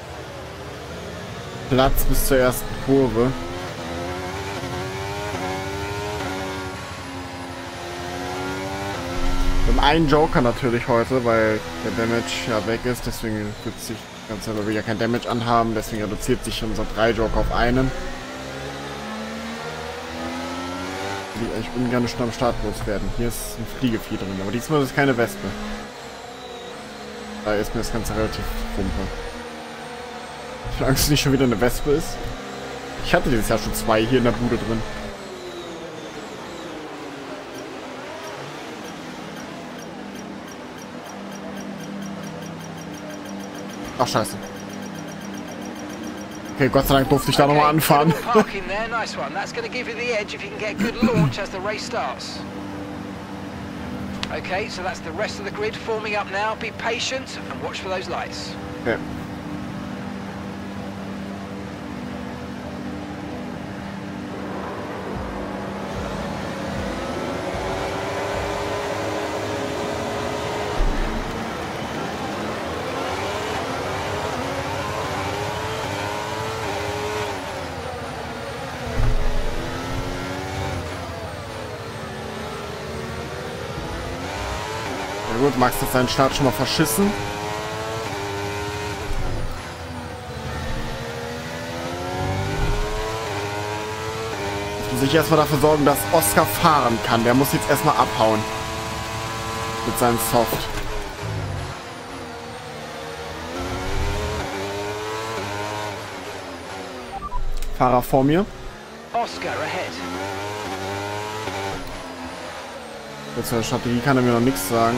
Platz bis zur ersten Kurve. Wir haben einen Joker natürlich heute, weil der Damage ja weg ist. Deswegen wird sich ganz selber wieder kein Damage anhaben. Deswegen reduziert sich unser drei Joker auf einen. Die eigentlich ungern schon am Start loswerden. Hier ist ein Fliegevieh drin, aber diesmal ist es keine Wespe. Da ist mir das Ganze relativ wumpe. Solange es nicht schon wieder eine Wespe ist. Ich hatte dieses Jahr schon zwei hier in der Bude drin. Ach, scheiße. Okay, Gott sei Dank durfte ich da nochmal anfahren. Okay, so that's the rest of the grid forming up now. Be patient and watch for those lights. Okay. Gut, Max hat seinen Start schon mal verschissen. Jetzt muss ich erstmal dafür sorgen, dass Oscar fahren kann. Der muss jetzt erstmal abhauen. Mit seinem Soft. Fahrer vor mir. Oscar ahead. Jetzt zur Strategie kann er mir noch nichts sagen.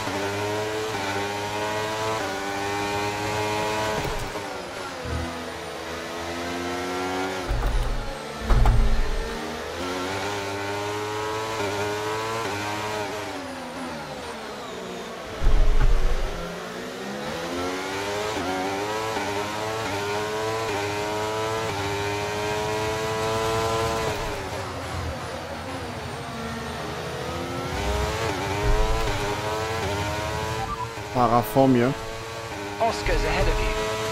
Fahrer vor mir. Oscar's ahead of you.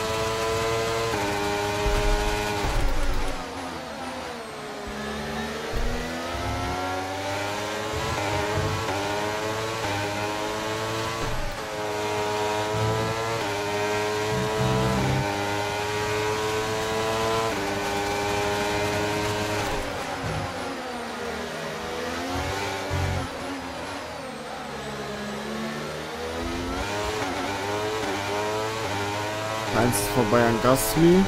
Eins ist vorbei an Gasly.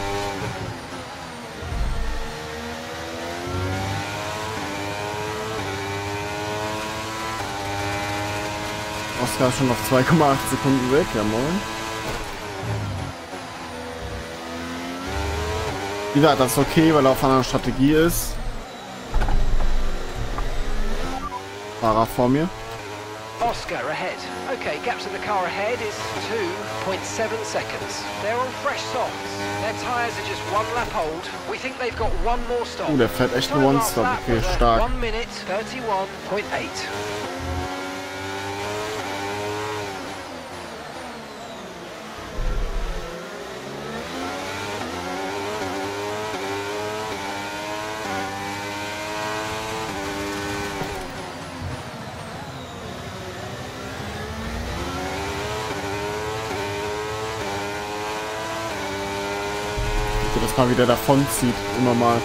Oscar ist schon noch zwei Komma acht Sekunden weg, ja moin. Wie gesagt, das ist okay, weil er auf einer Strategie ist. Fahrer vor mir. Oscar ahead. Okay, gap to the car ahead is two point seven seconds. They're on fresh softs. Their tyres are just one lap old. We think they've got one more stop. Oh, der fährt echt nur One-Stop. Okay, stark. one minute thirty-one point eight. jedes Mal wieder davonzieht. Immer mal.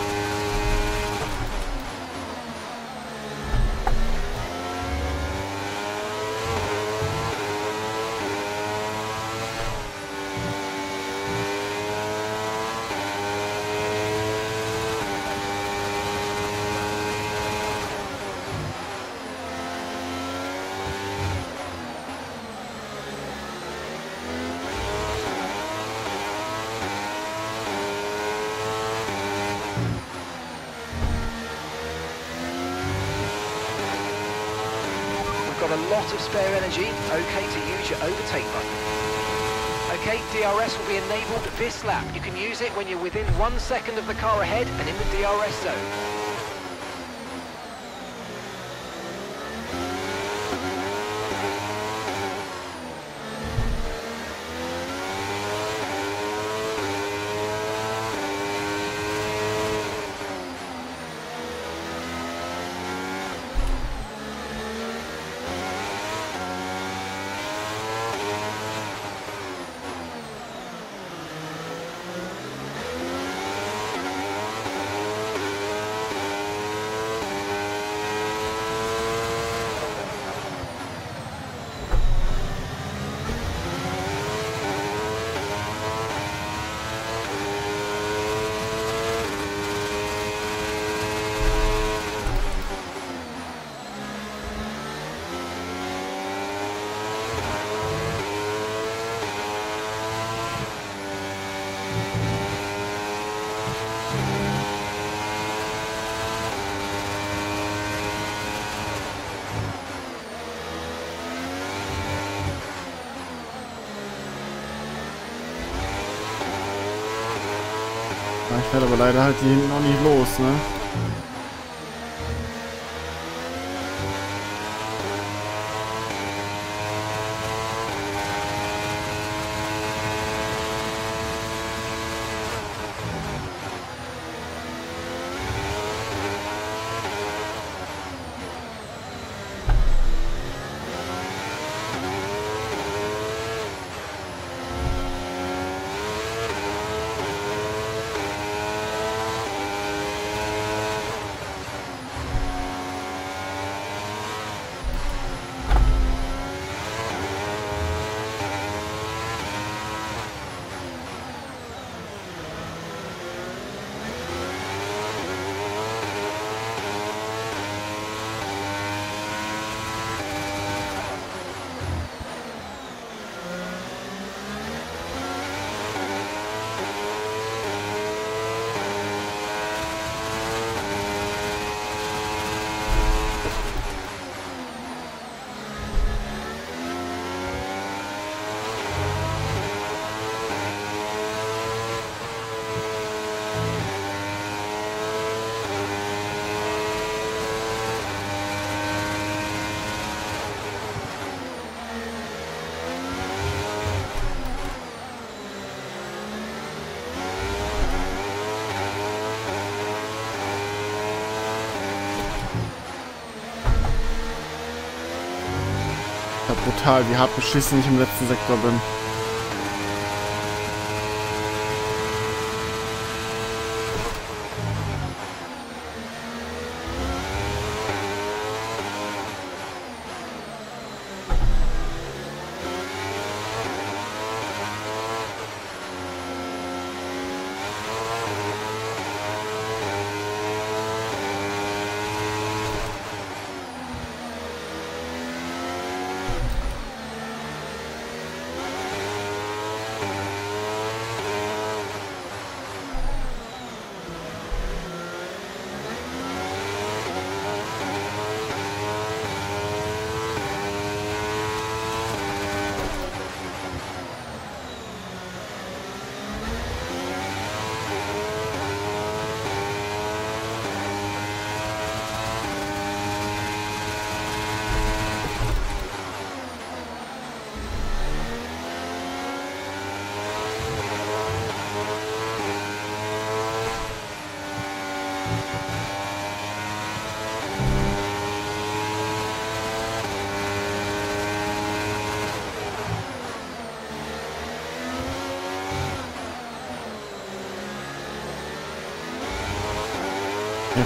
Got a lot of spare energy, okay to use your overtake button. Okay, D R S will be enabled this lap. You can use it when you're within one second of the car ahead and in the D R S zone. Ich werde aber leider halt hier hinten noch nicht los, ne? Ja, brutal, wie hart beschissen ich im letzten Sektor bin.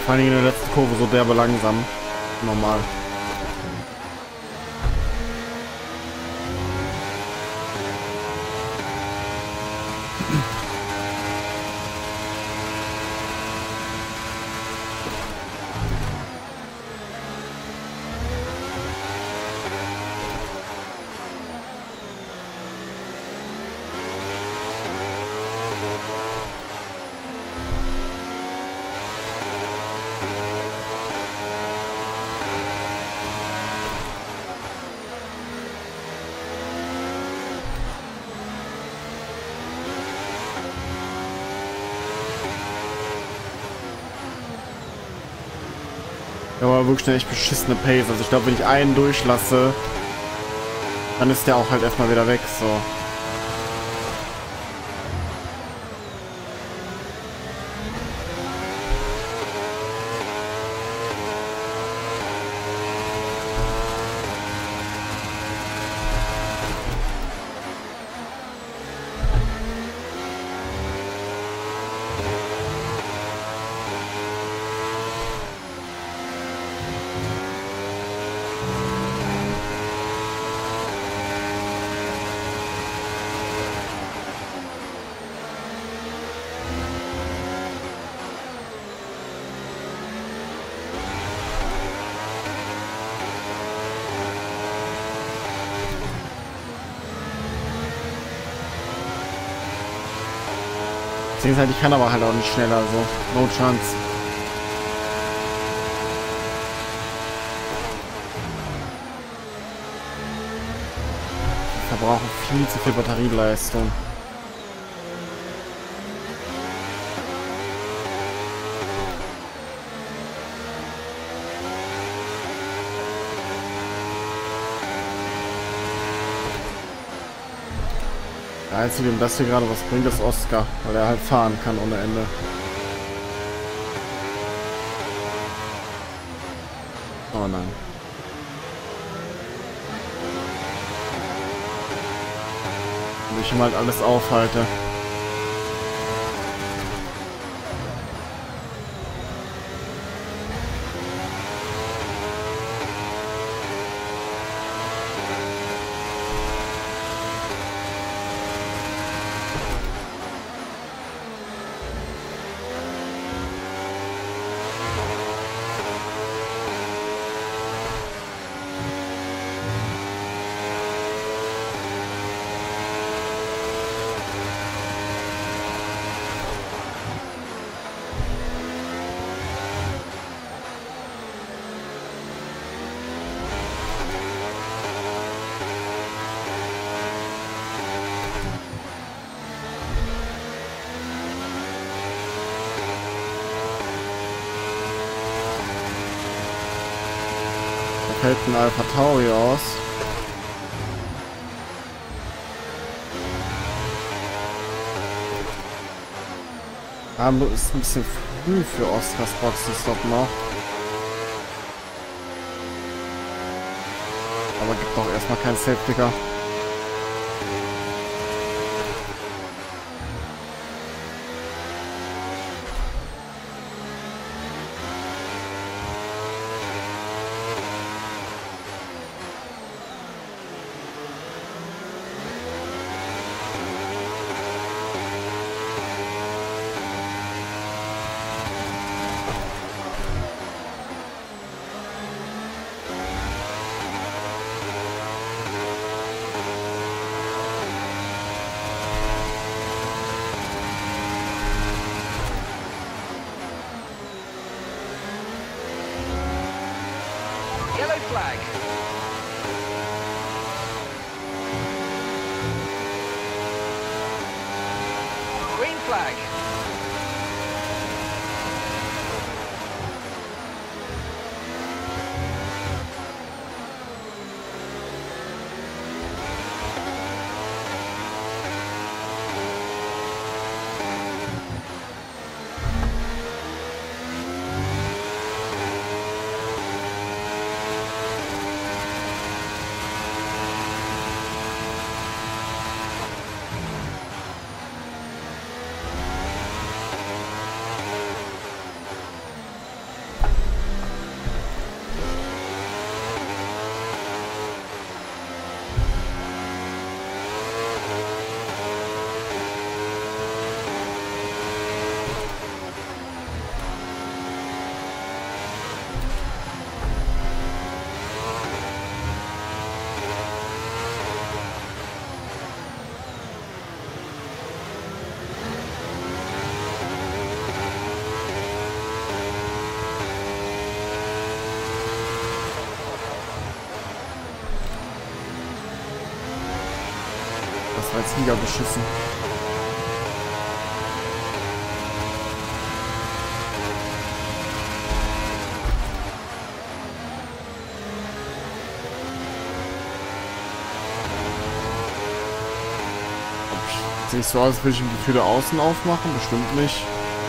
vor allem in der letzten Kurve so derbe langsam. Normal. Ja, aber wirklich eine echt beschissene Pace. Also ich glaube, wenn ich einen durchlasse, dann ist der auch halt erstmal wieder weg. So. Halt, ich kann aber halt auch nicht schneller, so. No chance. Ich verbrauche viel zu viel Batterieleistung. Der einzige, dem das hier gerade was bringt, ist Oscar, weil er halt fahren kann ohne Ende. Oh nein. Und ich ihm halt alles aufhalte. Fällt ein Alpha Tauri aus. Aber ist ein bisschen früh für Oscars Boxenstopp noch. Aber gibt doch erstmal keinen Safety-Car. Yellow flag. Green flag. Das war jetzt mega beschissen. Sieht nicht so aus, als würde ich die Tür außen aufmachen. Bestimmt nicht.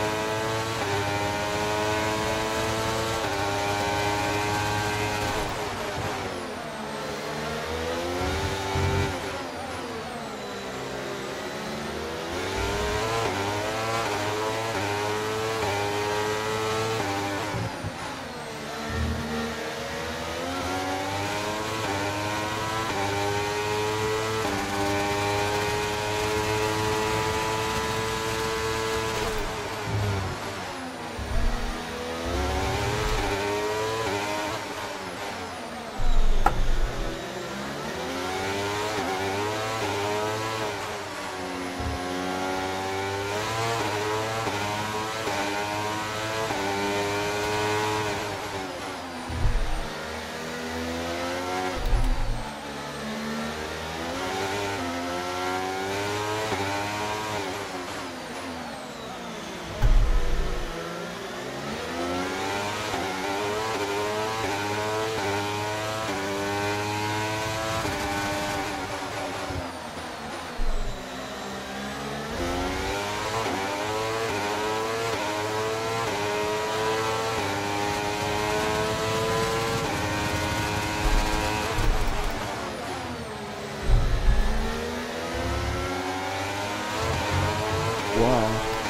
Wow.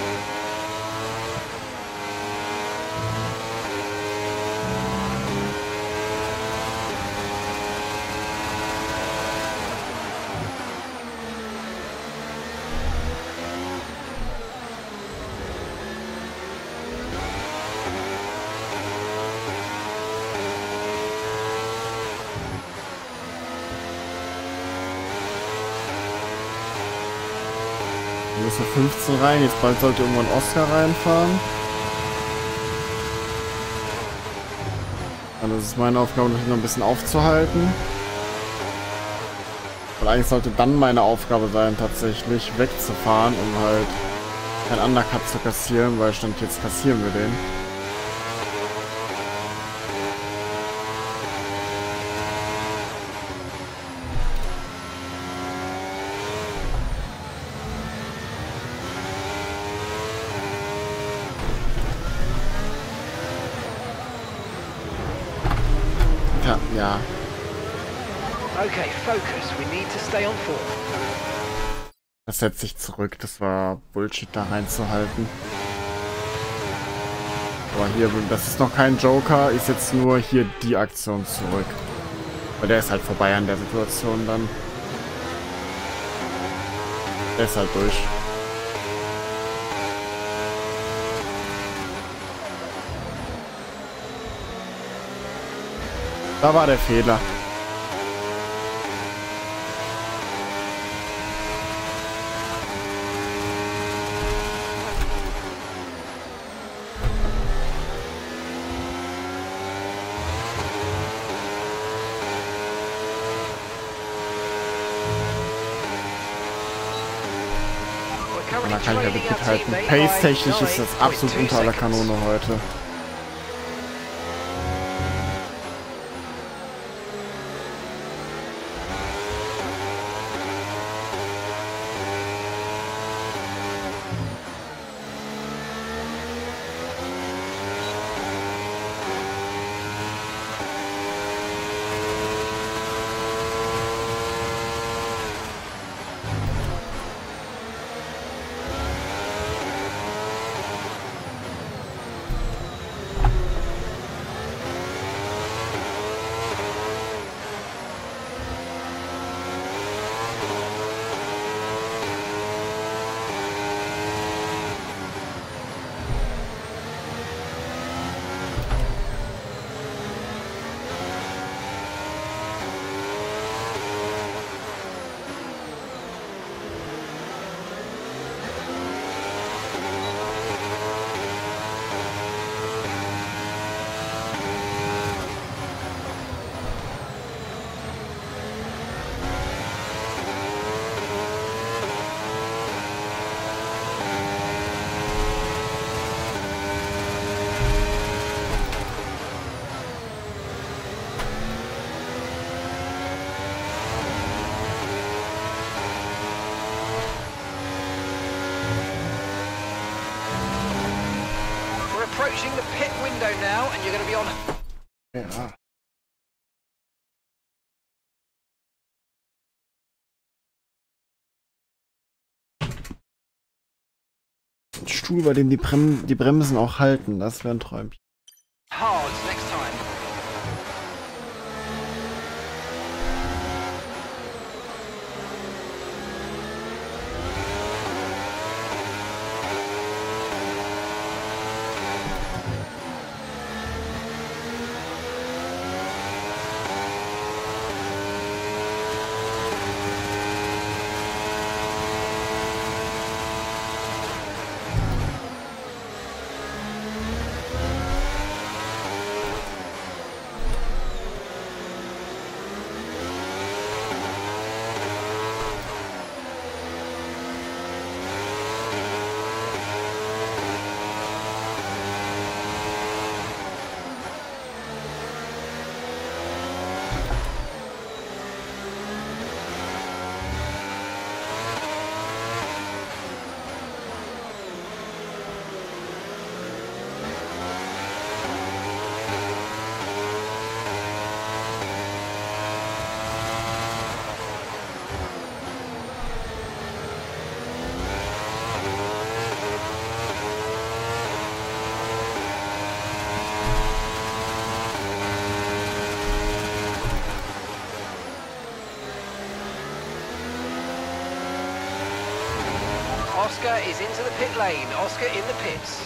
Hier ist eine fünfzehn rein, jetzt bald sollte irgendwann Oscar reinfahren. Und das ist meine Aufgabe, noch ein bisschen aufzuhalten. Weil eigentlich sollte dann meine Aufgabe sein, tatsächlich wegzufahren, um halt keinen Undercut zu kassieren, weil stand jetzt kassieren wir den. Ja, ja. Okay, focus. We need to stay on form. Das setzt sich zurück. Das war Bullshit, da reinzuhalten. Aber hier, das ist noch kein Joker. Ich setze nur hier die Aktion zurück. Weil der ist halt vorbei an der Situation dann. Der ist halt durch. Da war der Fehler. Da kann ich ja wirklich mithalten. Pace-technisch ist das absolut unter aller Kanone heute. approaching the pit window now, and you're going to be on. Ja. Ein Stuhl, bei dem die, Brem die Bremsen auch halten, das wäre ein Träumchen. Hard next time. Oscar is into the pit lane. Oscar in the pits.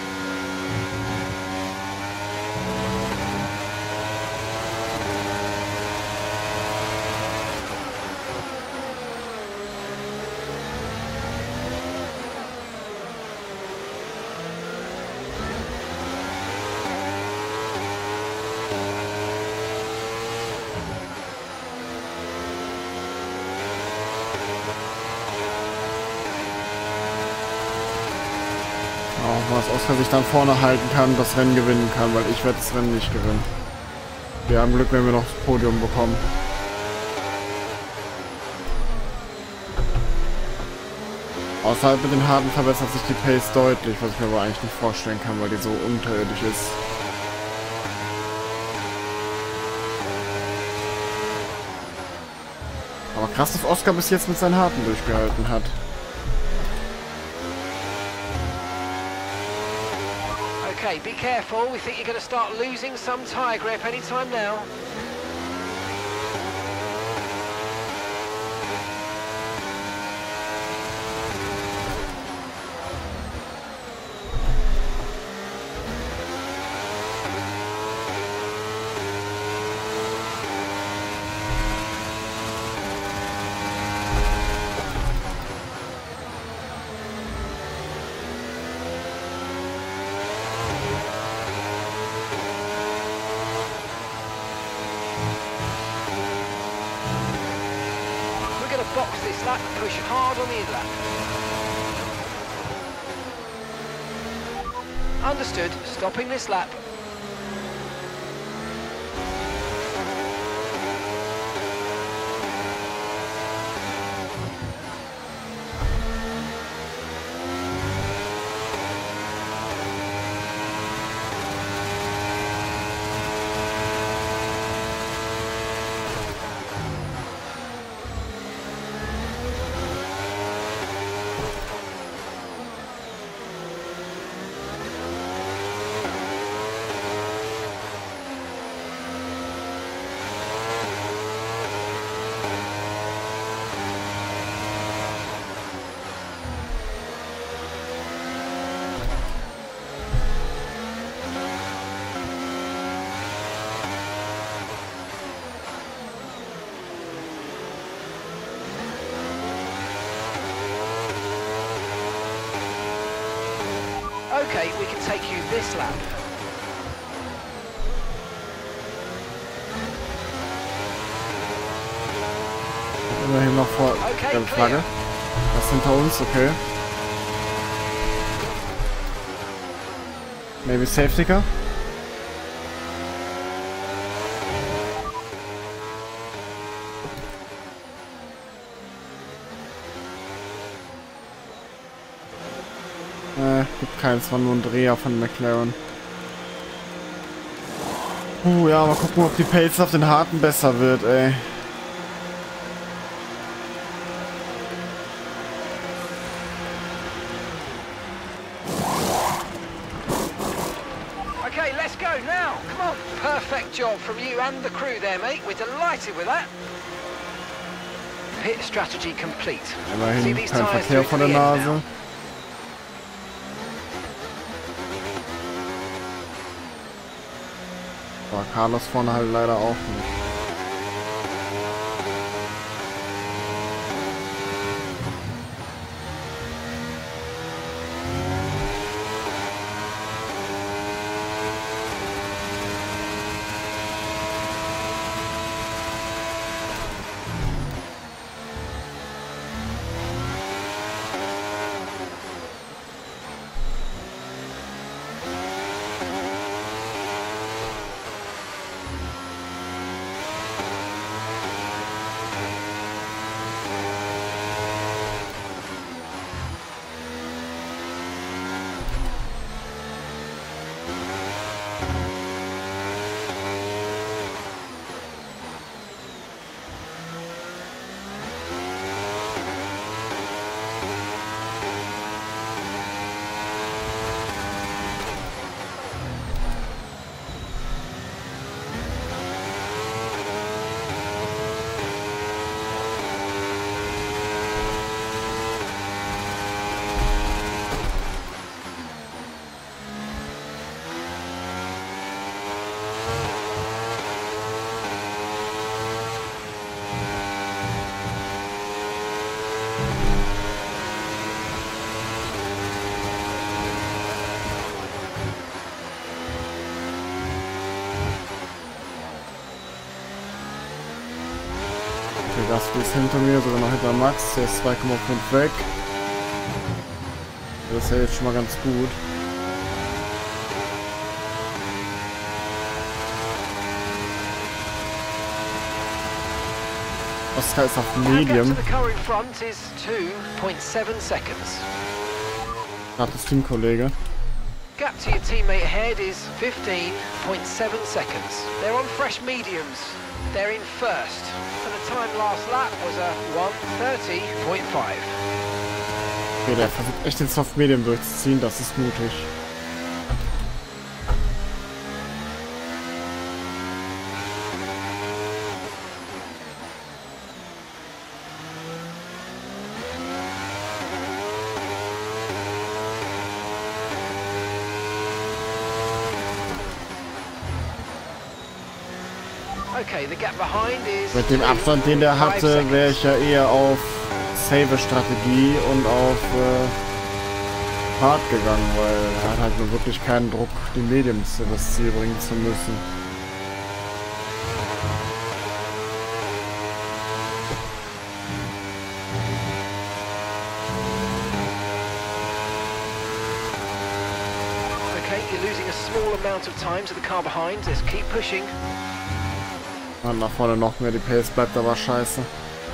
Auch was Oscar sich dann vorne halten kann, das Rennen gewinnen kann, weil ich werde das Rennen nicht gewinnen. Wir haben Glück, wenn wir noch das Podium bekommen. Außerhalb mit den Harten verbessert sich die Pace deutlich, was ich mir aber eigentlich nicht vorstellen kann, weil die so unterirdisch ist. Aber krass, dass Oscar bis jetzt mit seinen Harten durchgehalten hat. Okay, be careful. We think you're going to start losing some tyre grip anytime now. Box this lap and push hard on the in lap. Understood. Stopping this lap. Okay, we can take you this lap. Immerhin noch vor Okay, der Flagge. Das ist hinter uns, okay. Maybe Safety Car? Äh, gibt keins, war nur ein Dreher von McLaren. Uh, ja, mal gucken, ob die Pace auf den harten besser wird, ey. Okay, let's go now. Come on. Perfect job from you and the crew there, mate. We're delighted with that. Pit strategy complete. Immerhin kein Verkehr vor der Nase. Aber Carlos vorne halt leider auch nicht. Gasly ist hinter mir, sogar noch hinter Max, der ist zwei Komma fünf weg. Das ist ja jetzt schon mal ganz gut. Oscar ist auf Medium. Hat das Teamkollege. Gap to your teammate ahead is fifteen point seven seconds. They're on fresh mediums. They're in first. And the time last lap was a one thirty point five. Okay, der versucht echt den Soft Medium durchzuziehen, das ist mutig. Mit dem Abstand, den der hatte, wäre ich ja eher auf Save-Strategie und auf äh, Hard gegangen, weil er hat halt nur wirklich keinen Druck, die Mediums in das Ziel bringen zu müssen. Okay, you're losing a small amount of time to the car behind. Let's keep pushing. Und nach vorne noch mehr, die Pace bleibt aber scheiße.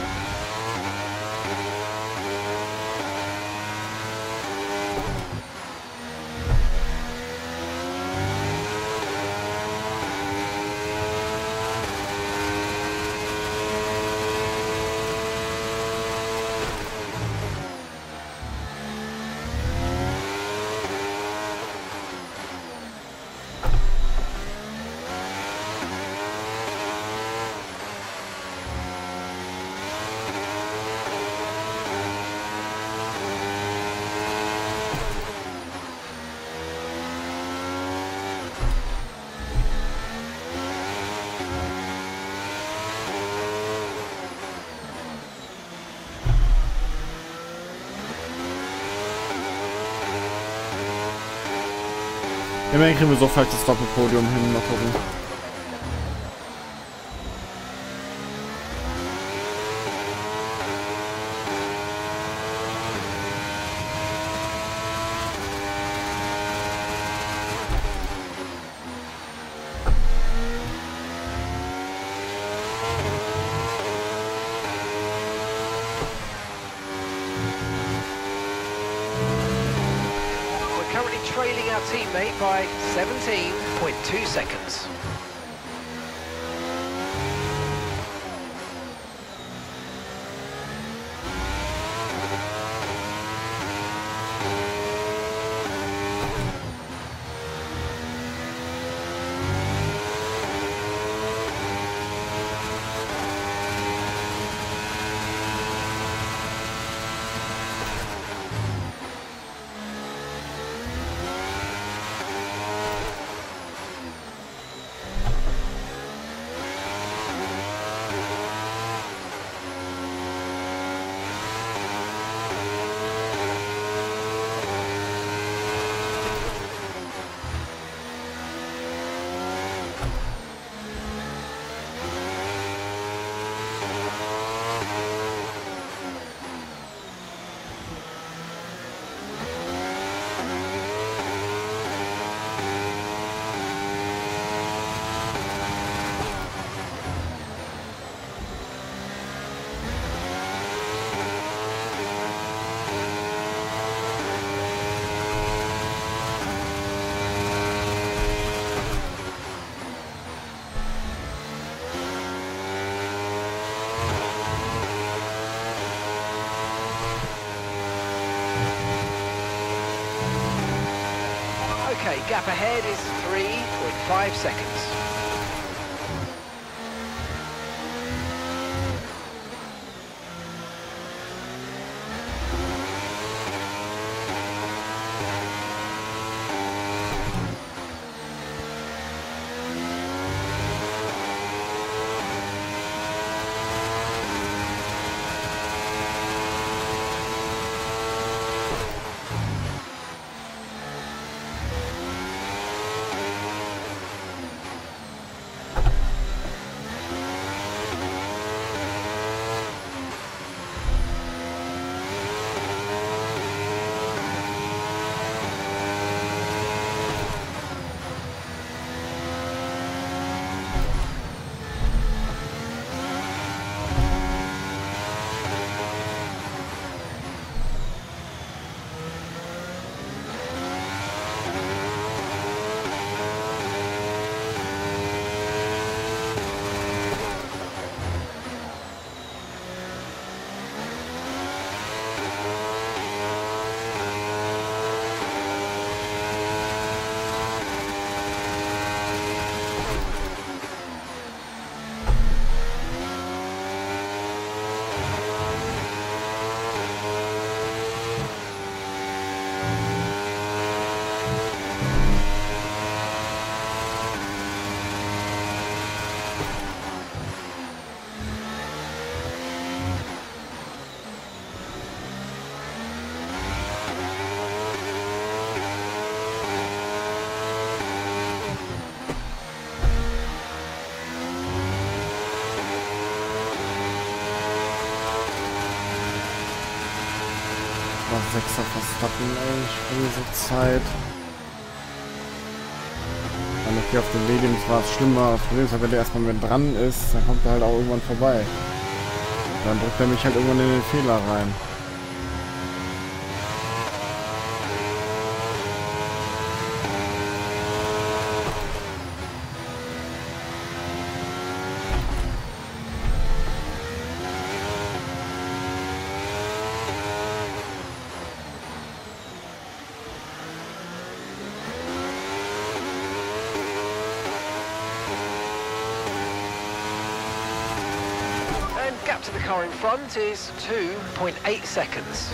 Immerhin kriegen wir so vielleicht das Doppelpodium hin, mal gucken. Trailing our teammate by seventeen point two seconds. Gap ahead is three point five seconds. Sechser Verstappen, ey, ich bin so Zeit. Dann okay, auf den Mediums war es schlimmer. Das Problem ist, wenn der erstmal mit dran ist, dann kommt er halt auch irgendwann vorbei. Dann drückt er mich halt irgendwann in den Fehler rein. Gap to the car in front is two point eight seconds.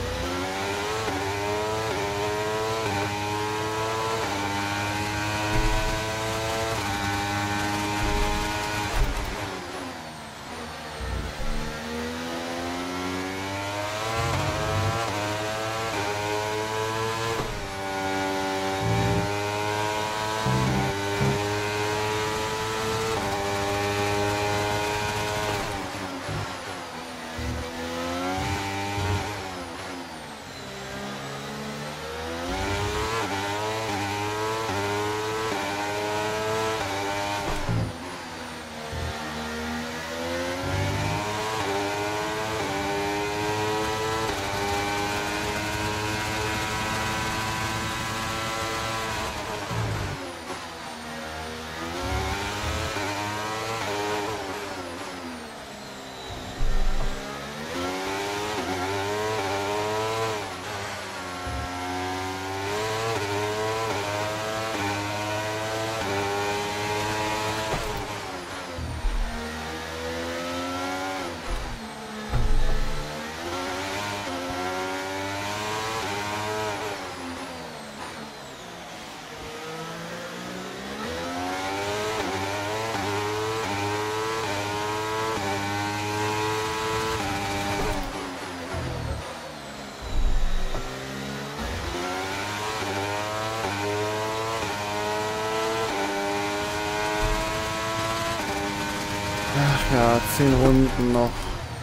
Ja, zehn Runden noch.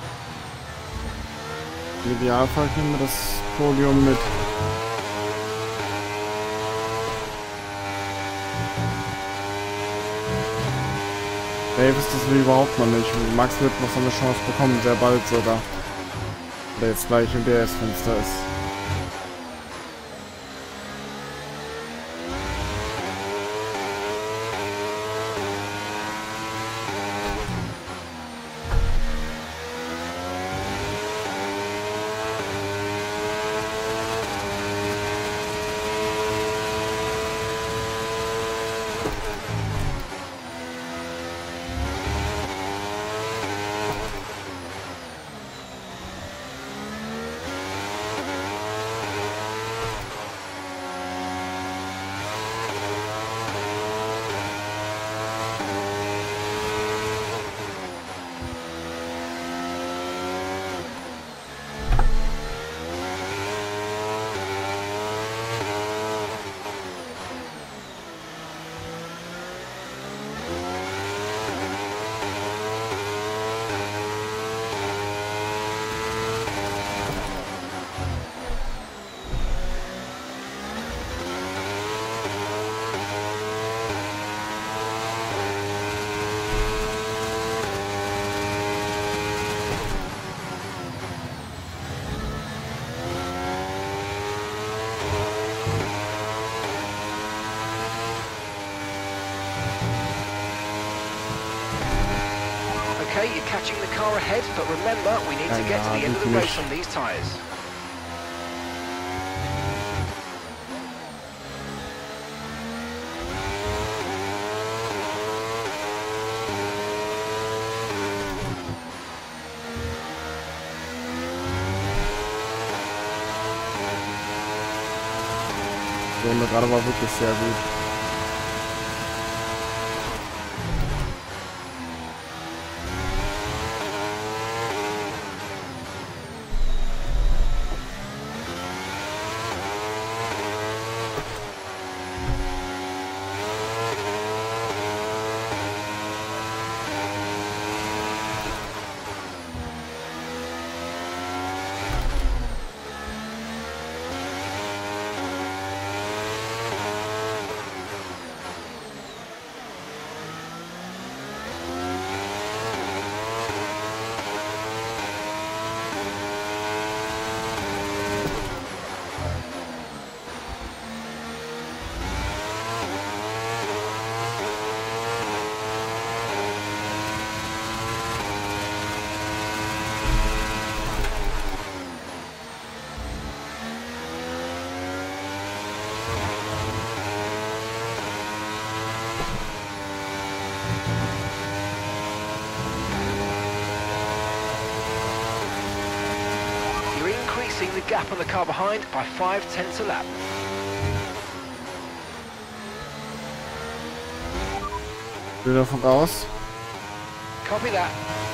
Im Idealfall nehmen wir das Podium mit. Davis das will überhaupt noch nicht. Max wird noch so eine Chance bekommen, sehr bald sogar. Der jetzt gleich im D R S-Fenster ist. catching the car ahead, but remember, we need to get to the end of the race on these tyres. Die Runde gerade war wirklich sehr gut. The gap on the car behind by five tenths a lap. Bin davon raus. Copy that.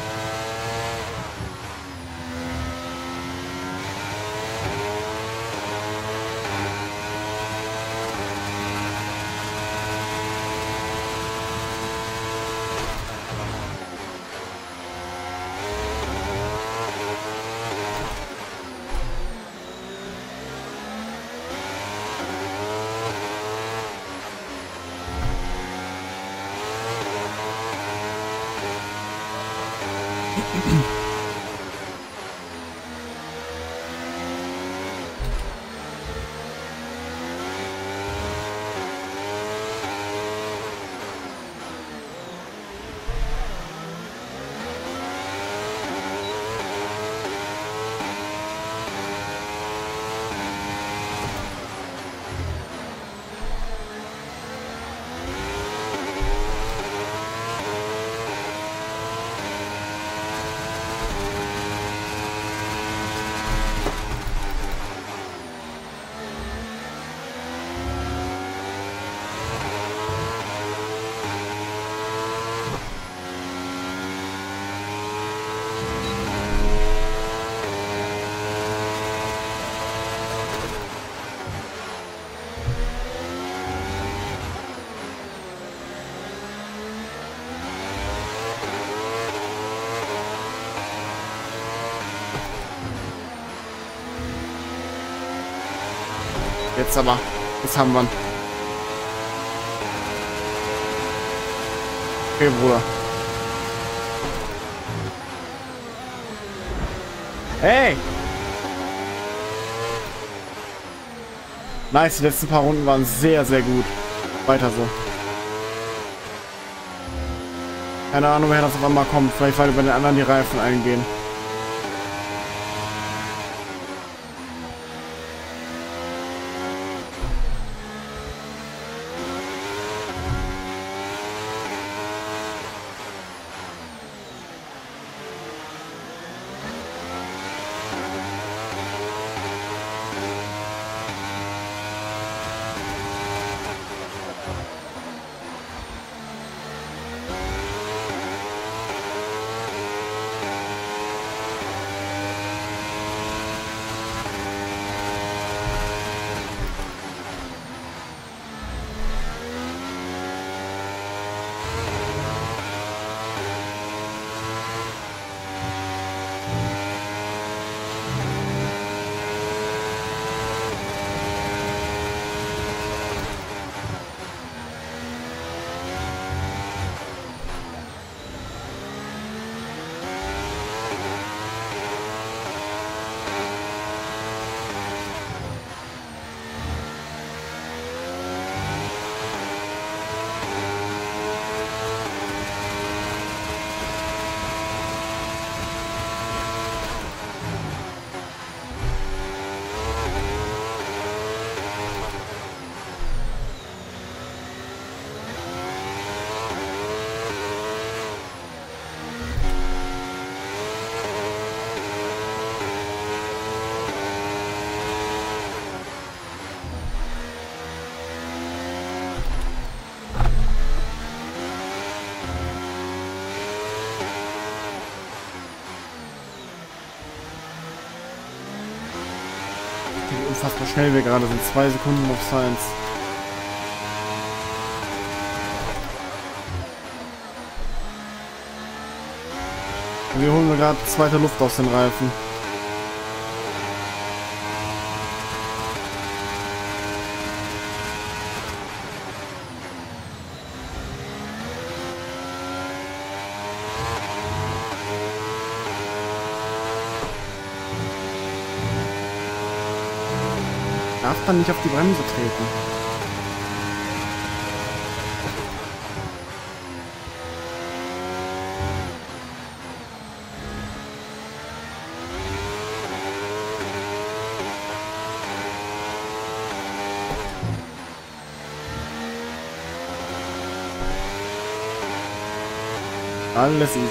Jetzt aber. Jetzt haben wir ihn. Okay, Bruder. Hey! Nice, die letzten paar Runden waren sehr, sehr gut. Weiter so. Keine Ahnung, wer das auf einmal kommt. Vielleicht weil über den anderen die Reifen eingehen. Wie unfassbar schnell wir gerade sind. Zwei Sekunden auf Science. Und wir holen gerade zweite Luft aus den Reifen. Darf dann nicht auf die Bremse treten. Alles easy.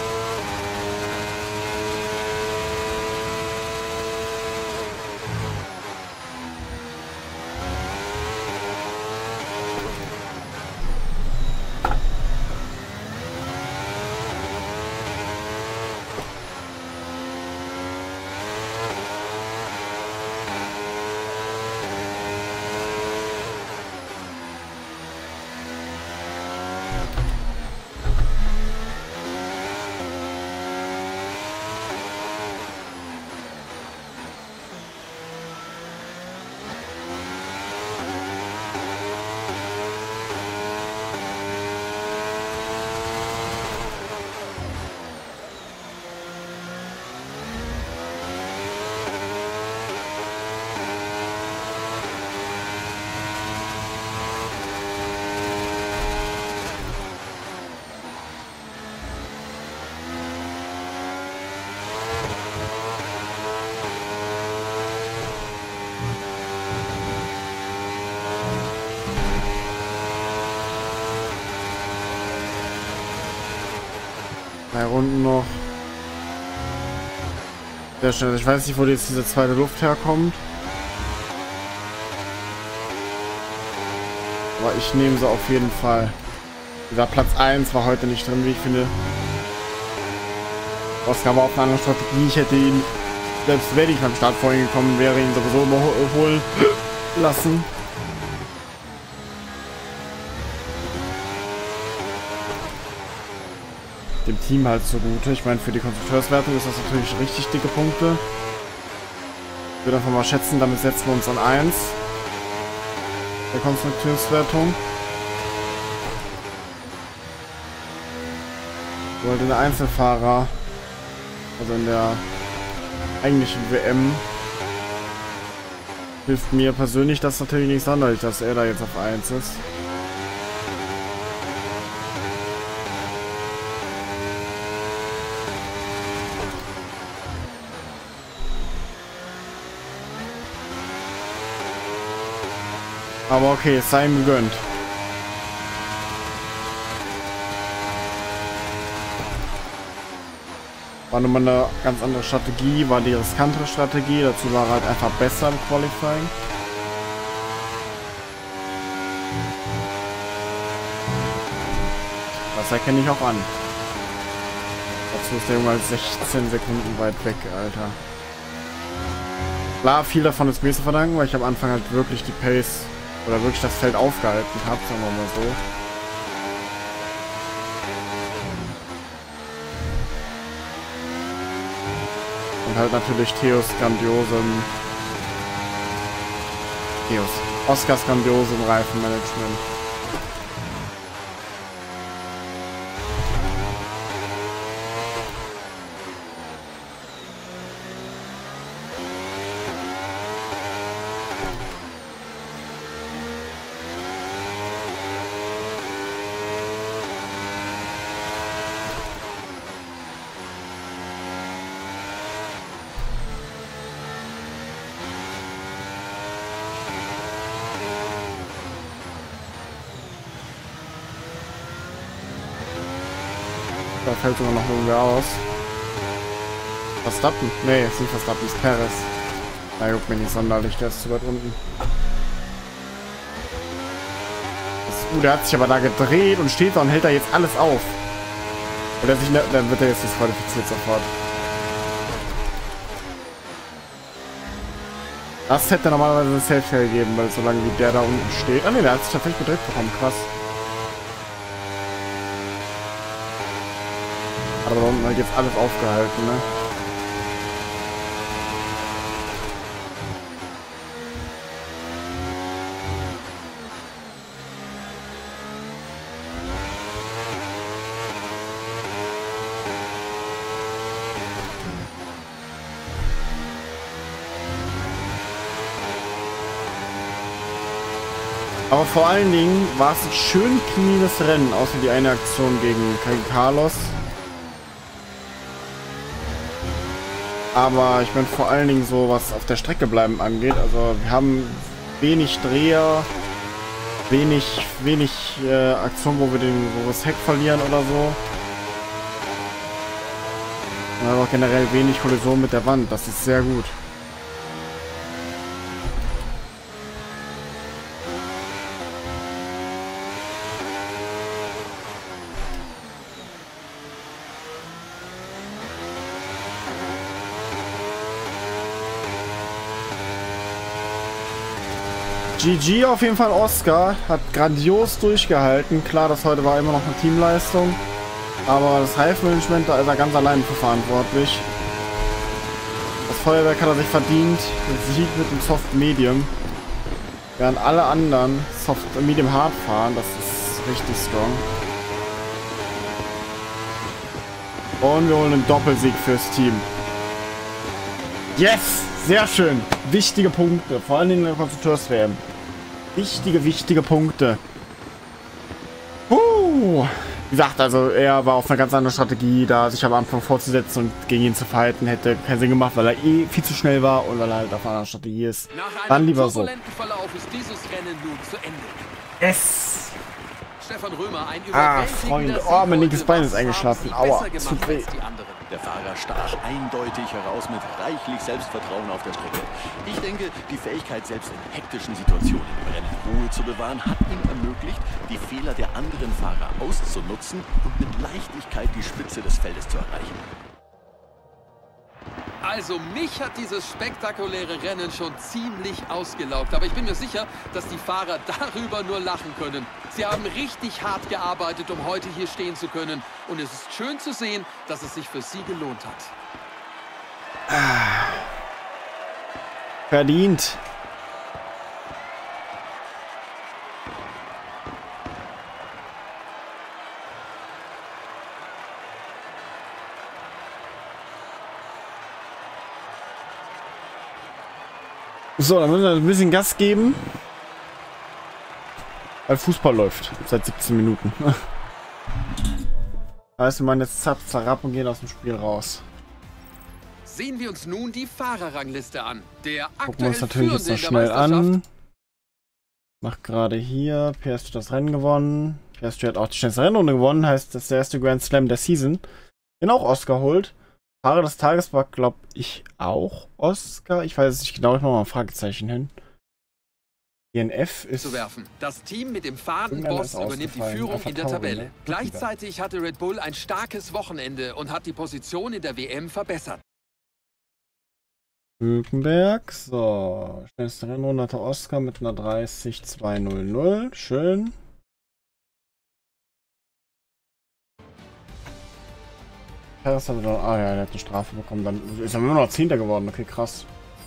Drei Runden noch. Sehr schnell. Ich weiß nicht, wo jetzt diese zweite Luft herkommt. Aber ich nehme sie auf jeden Fall. Dieser Platz eins war heute nicht drin, wie ich finde. Oscar war auf eine andere Strategie. Ich hätte ihn, selbst wenn ich beim Start vorhin gekommen wäre, ihn sowieso überholen lassen. Dem Team halt zugute. Ich meine, für die Konstrukteurswertung ist das natürlich richtig dicke Punkte. Ich würde einfach mal schätzen, damit setzen wir uns an eins der Konstrukteurswertung. So halt in der Einzelfahrer, also in der eigentlichen W M, hilft mir persönlich das natürlich nicht sonderlich, dass er da jetzt auf eins ist. Aber okay, es sei ihm gegönnt. War nun mal eine ganz andere Strategie, war die riskantere Strategie. Dazu war er halt einfach besser im Qualifying. Das erkenne ich auch an. Dazu ist der Junge halt sechzehn Sekunden weit weg, Alter. Klar, viel davon ist mir zu verdanken, weil ich am Anfang halt wirklich die Pace oder wirklich das Feld aufgehalten habe, sagen wir mal so. Und halt natürlich Theos grandiosem... Theos. Oscars grandiosem Reifenmanagement. Da fällt sogar noch irgendwer aus. Verstappen? Nee, ist nicht Verstappen, ist Perez. Na, juckt mir nicht sonderlich, der ist zu weit unten. Das, uh, der hat sich aber da gedreht und steht da und hält da jetzt alles auf. Oder sich, dann wird er jetzt disqualifiziert sofort. Das hätte normalerweise eine Safe gegeben, weil solange wie der da unten steht. Ah ne, der hat sich tatsächlich gedrückt bekommen, krass. Aber da unten halt jetzt alles aufgehalten, ne? Aber vor allen Dingen war es ein schön cleanes Rennen, außer die eine Aktion gegen, gegen Carlos. Aber ich meine vor allen Dingen so, was auf der Strecke bleiben angeht. Also wir haben wenig Dreher, wenig, wenig äh, Aktionen, wo wir den, wo wir das Heck verlieren oder so. Und aber auch generell wenig Kollision mit der Wand. Das ist sehr gut. G G auf jeden Fall Oscar, hat grandios durchgehalten. Klar, das heute war immer noch eine Teamleistung, aber das Reifenmanagement, da ist er ganz allein für verantwortlich. Das Feuerwerk hat er sich verdient, den Sieg mit dem Soft Medium. Während alle anderen Soft Medium Hard fahren, das ist richtig strong. Und wir holen einen Doppelsieg fürs Team. Yes! Sehr schön. Wichtige Punkte. Vor allen Dingen in der Konstrukteurs-W M. Wichtige, wichtige Punkte. Uh. Wie gesagt, also er war auf einer ganz anderen Strategie, da sich am Anfang vorzusetzen und gegen ihn zu fighten, hätte keinen Sinn gemacht, weil er eh viel zu schnell war und weil er halt auf einer Strategie ist. Dann lieber so. Verlauf ist dieses Rennen nun zu Ende. Yes! Stefan Römer, ein Ah, Freunde. Oh, mein linkes Bein ist eingeschlafen. Aua, tut weh. Der Fahrer stach eindeutig heraus mit reichlich Selbstvertrauen auf der Strecke. Ich denke, die Fähigkeit, selbst in hektischen Situationen im Rennen Ruhe zu bewahren, hat ihm ermöglicht, die Fehler der anderen Fahrer auszunutzen und mit Leichtigkeit die Spitze des Feldes zu erreichen. Also mich hat dieses spektakuläre Rennen schon ziemlich ausgelaugt. Aber ich bin mir sicher, dass die Fahrer darüber nur lachen können. Sie haben richtig hart gearbeitet, um heute hier stehen zu können. Und es ist schön zu sehen, dass es sich für sie gelohnt hat. Verdient. So, dann müssen wir ein bisschen Gas geben. Weil Fußball läuft. Seit siebzehn Minuten. Heißt, wir machen jetzt zapp, zarab und gehen aus dem Spiel raus. Sehen wir uns nun die Fahrerrangliste an. Der Gucken wir uns aktuell natürlich jetzt noch Führende in der schnell an. Meisterschaft. Macht gerade hier. Piastri hat das Rennen gewonnen. Piastri hat auch die schnellste Rennrunde gewonnen. Heißt, das ist der erste Grand Slam der Season. Den auch Oscar holt. Fahrer des Tages war, glaube ich, auch Oscar. Ich weiß es nicht genau, ich mache mal ein Fragezeichen hin. D N F ist... Zu werfen. Das Team mit dem Fadenboss übernimmt die Führung in der Tabelle. Ne? Gleichzeitig hatte Red Bull ein starkes Wochenende und hat die Position in der W M verbessert. Hülkenberg, so. Schnellste Rennrunde hatte Oscar mit einer dreißig zwei null null. Schön. Perez hat dann, ah ja, der hat eine Strafe bekommen. Dann ist er immer noch Zehnter geworden. Okay, krass.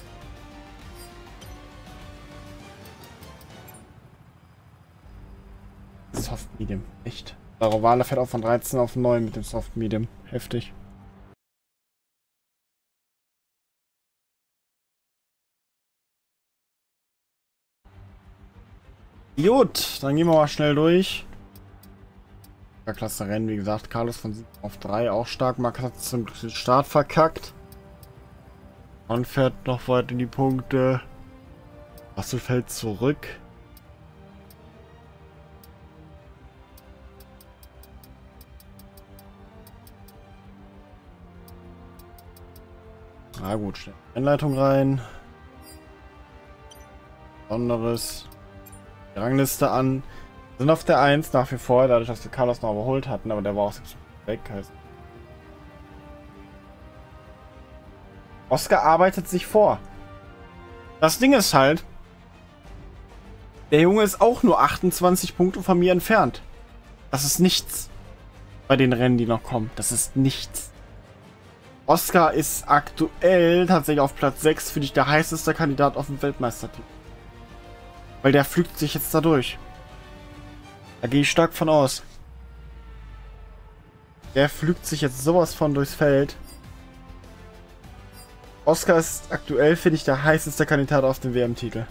Soft Medium, echt. Rovale fährt auch von dreizehn auf neun mit dem Soft Medium. Heftig. Gut, dann gehen wir mal schnell durch. Ja, klasse Rennen, wie gesagt. Carlos von sieben auf drei, auch stark. Max hat zum Start verkackt. Man fährt noch weit in die Punkte. Russell fällt zurück. Na gut, schnell Einleitung rein. Besonderes. Die Rangliste an. Wir sind auf der eins nach wie vor, dadurch, dass wir Carlos noch überholt hatten, aber der war auch weg. Also. Oscar arbeitet sich vor. Das Ding ist halt, der Junge ist auch nur achtundzwanzig Punkte von mir entfernt. Das ist nichts. Bei den Rennen, die noch kommen. Das ist nichts. Oscar ist aktuell tatsächlich auf Platz sechs, finde ich, der heißeste Kandidat auf dem Weltmeistertitel. Weil der pflügt sich jetzt da durch. Da gehe ich stark von aus. Der pflügt sich jetzt sowas von durchs Feld. Oscar ist aktuell, finde ich, der heißeste Kandidat auf den W M-Titel.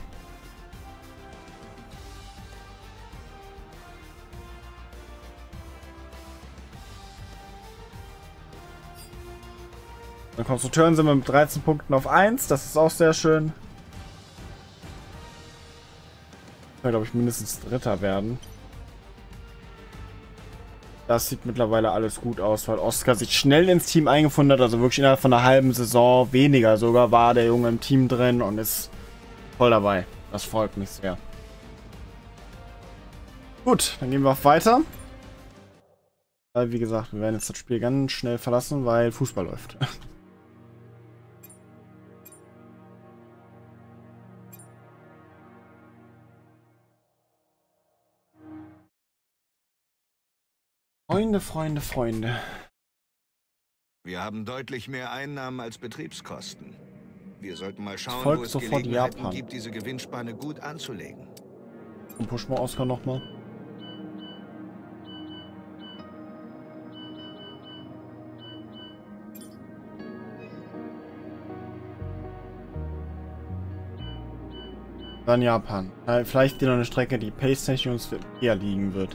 Bei Konstrukteuren sind wir mit dreizehn Punkten auf eins. Das ist auch sehr schön. Ich glaube ich, mindestens Dritter werden. Das sieht mittlerweile alles gut aus, weil Oscar sich schnell ins Team eingefunden hat. Also wirklich innerhalb von einer halben Saison, weniger sogar, war der Junge im Team drin und ist voll dabei. Das freut mich sehr. Gut, dann gehen wir auch weiter. Weil, wie gesagt, wir werden jetzt das Spiel ganz schnell verlassen, weil Fußball läuft. Freunde, Freunde, Freunde. Wir haben deutlich mehr Einnahmen als Betriebskosten. Wir sollten mal schauen, Folgt wo es sofort Gelegenheiten Japan. gibt, diese Gewinnspanne gut anzulegen. Und pushen wir Oscar nochmal. Dann Japan. Äh, Vielleicht wieder eine Strecke, die pace-technisch uns eher liegen wird.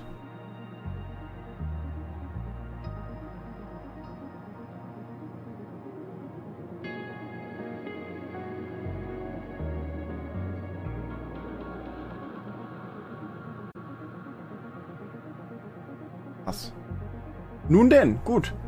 Was? Nun denn, gut.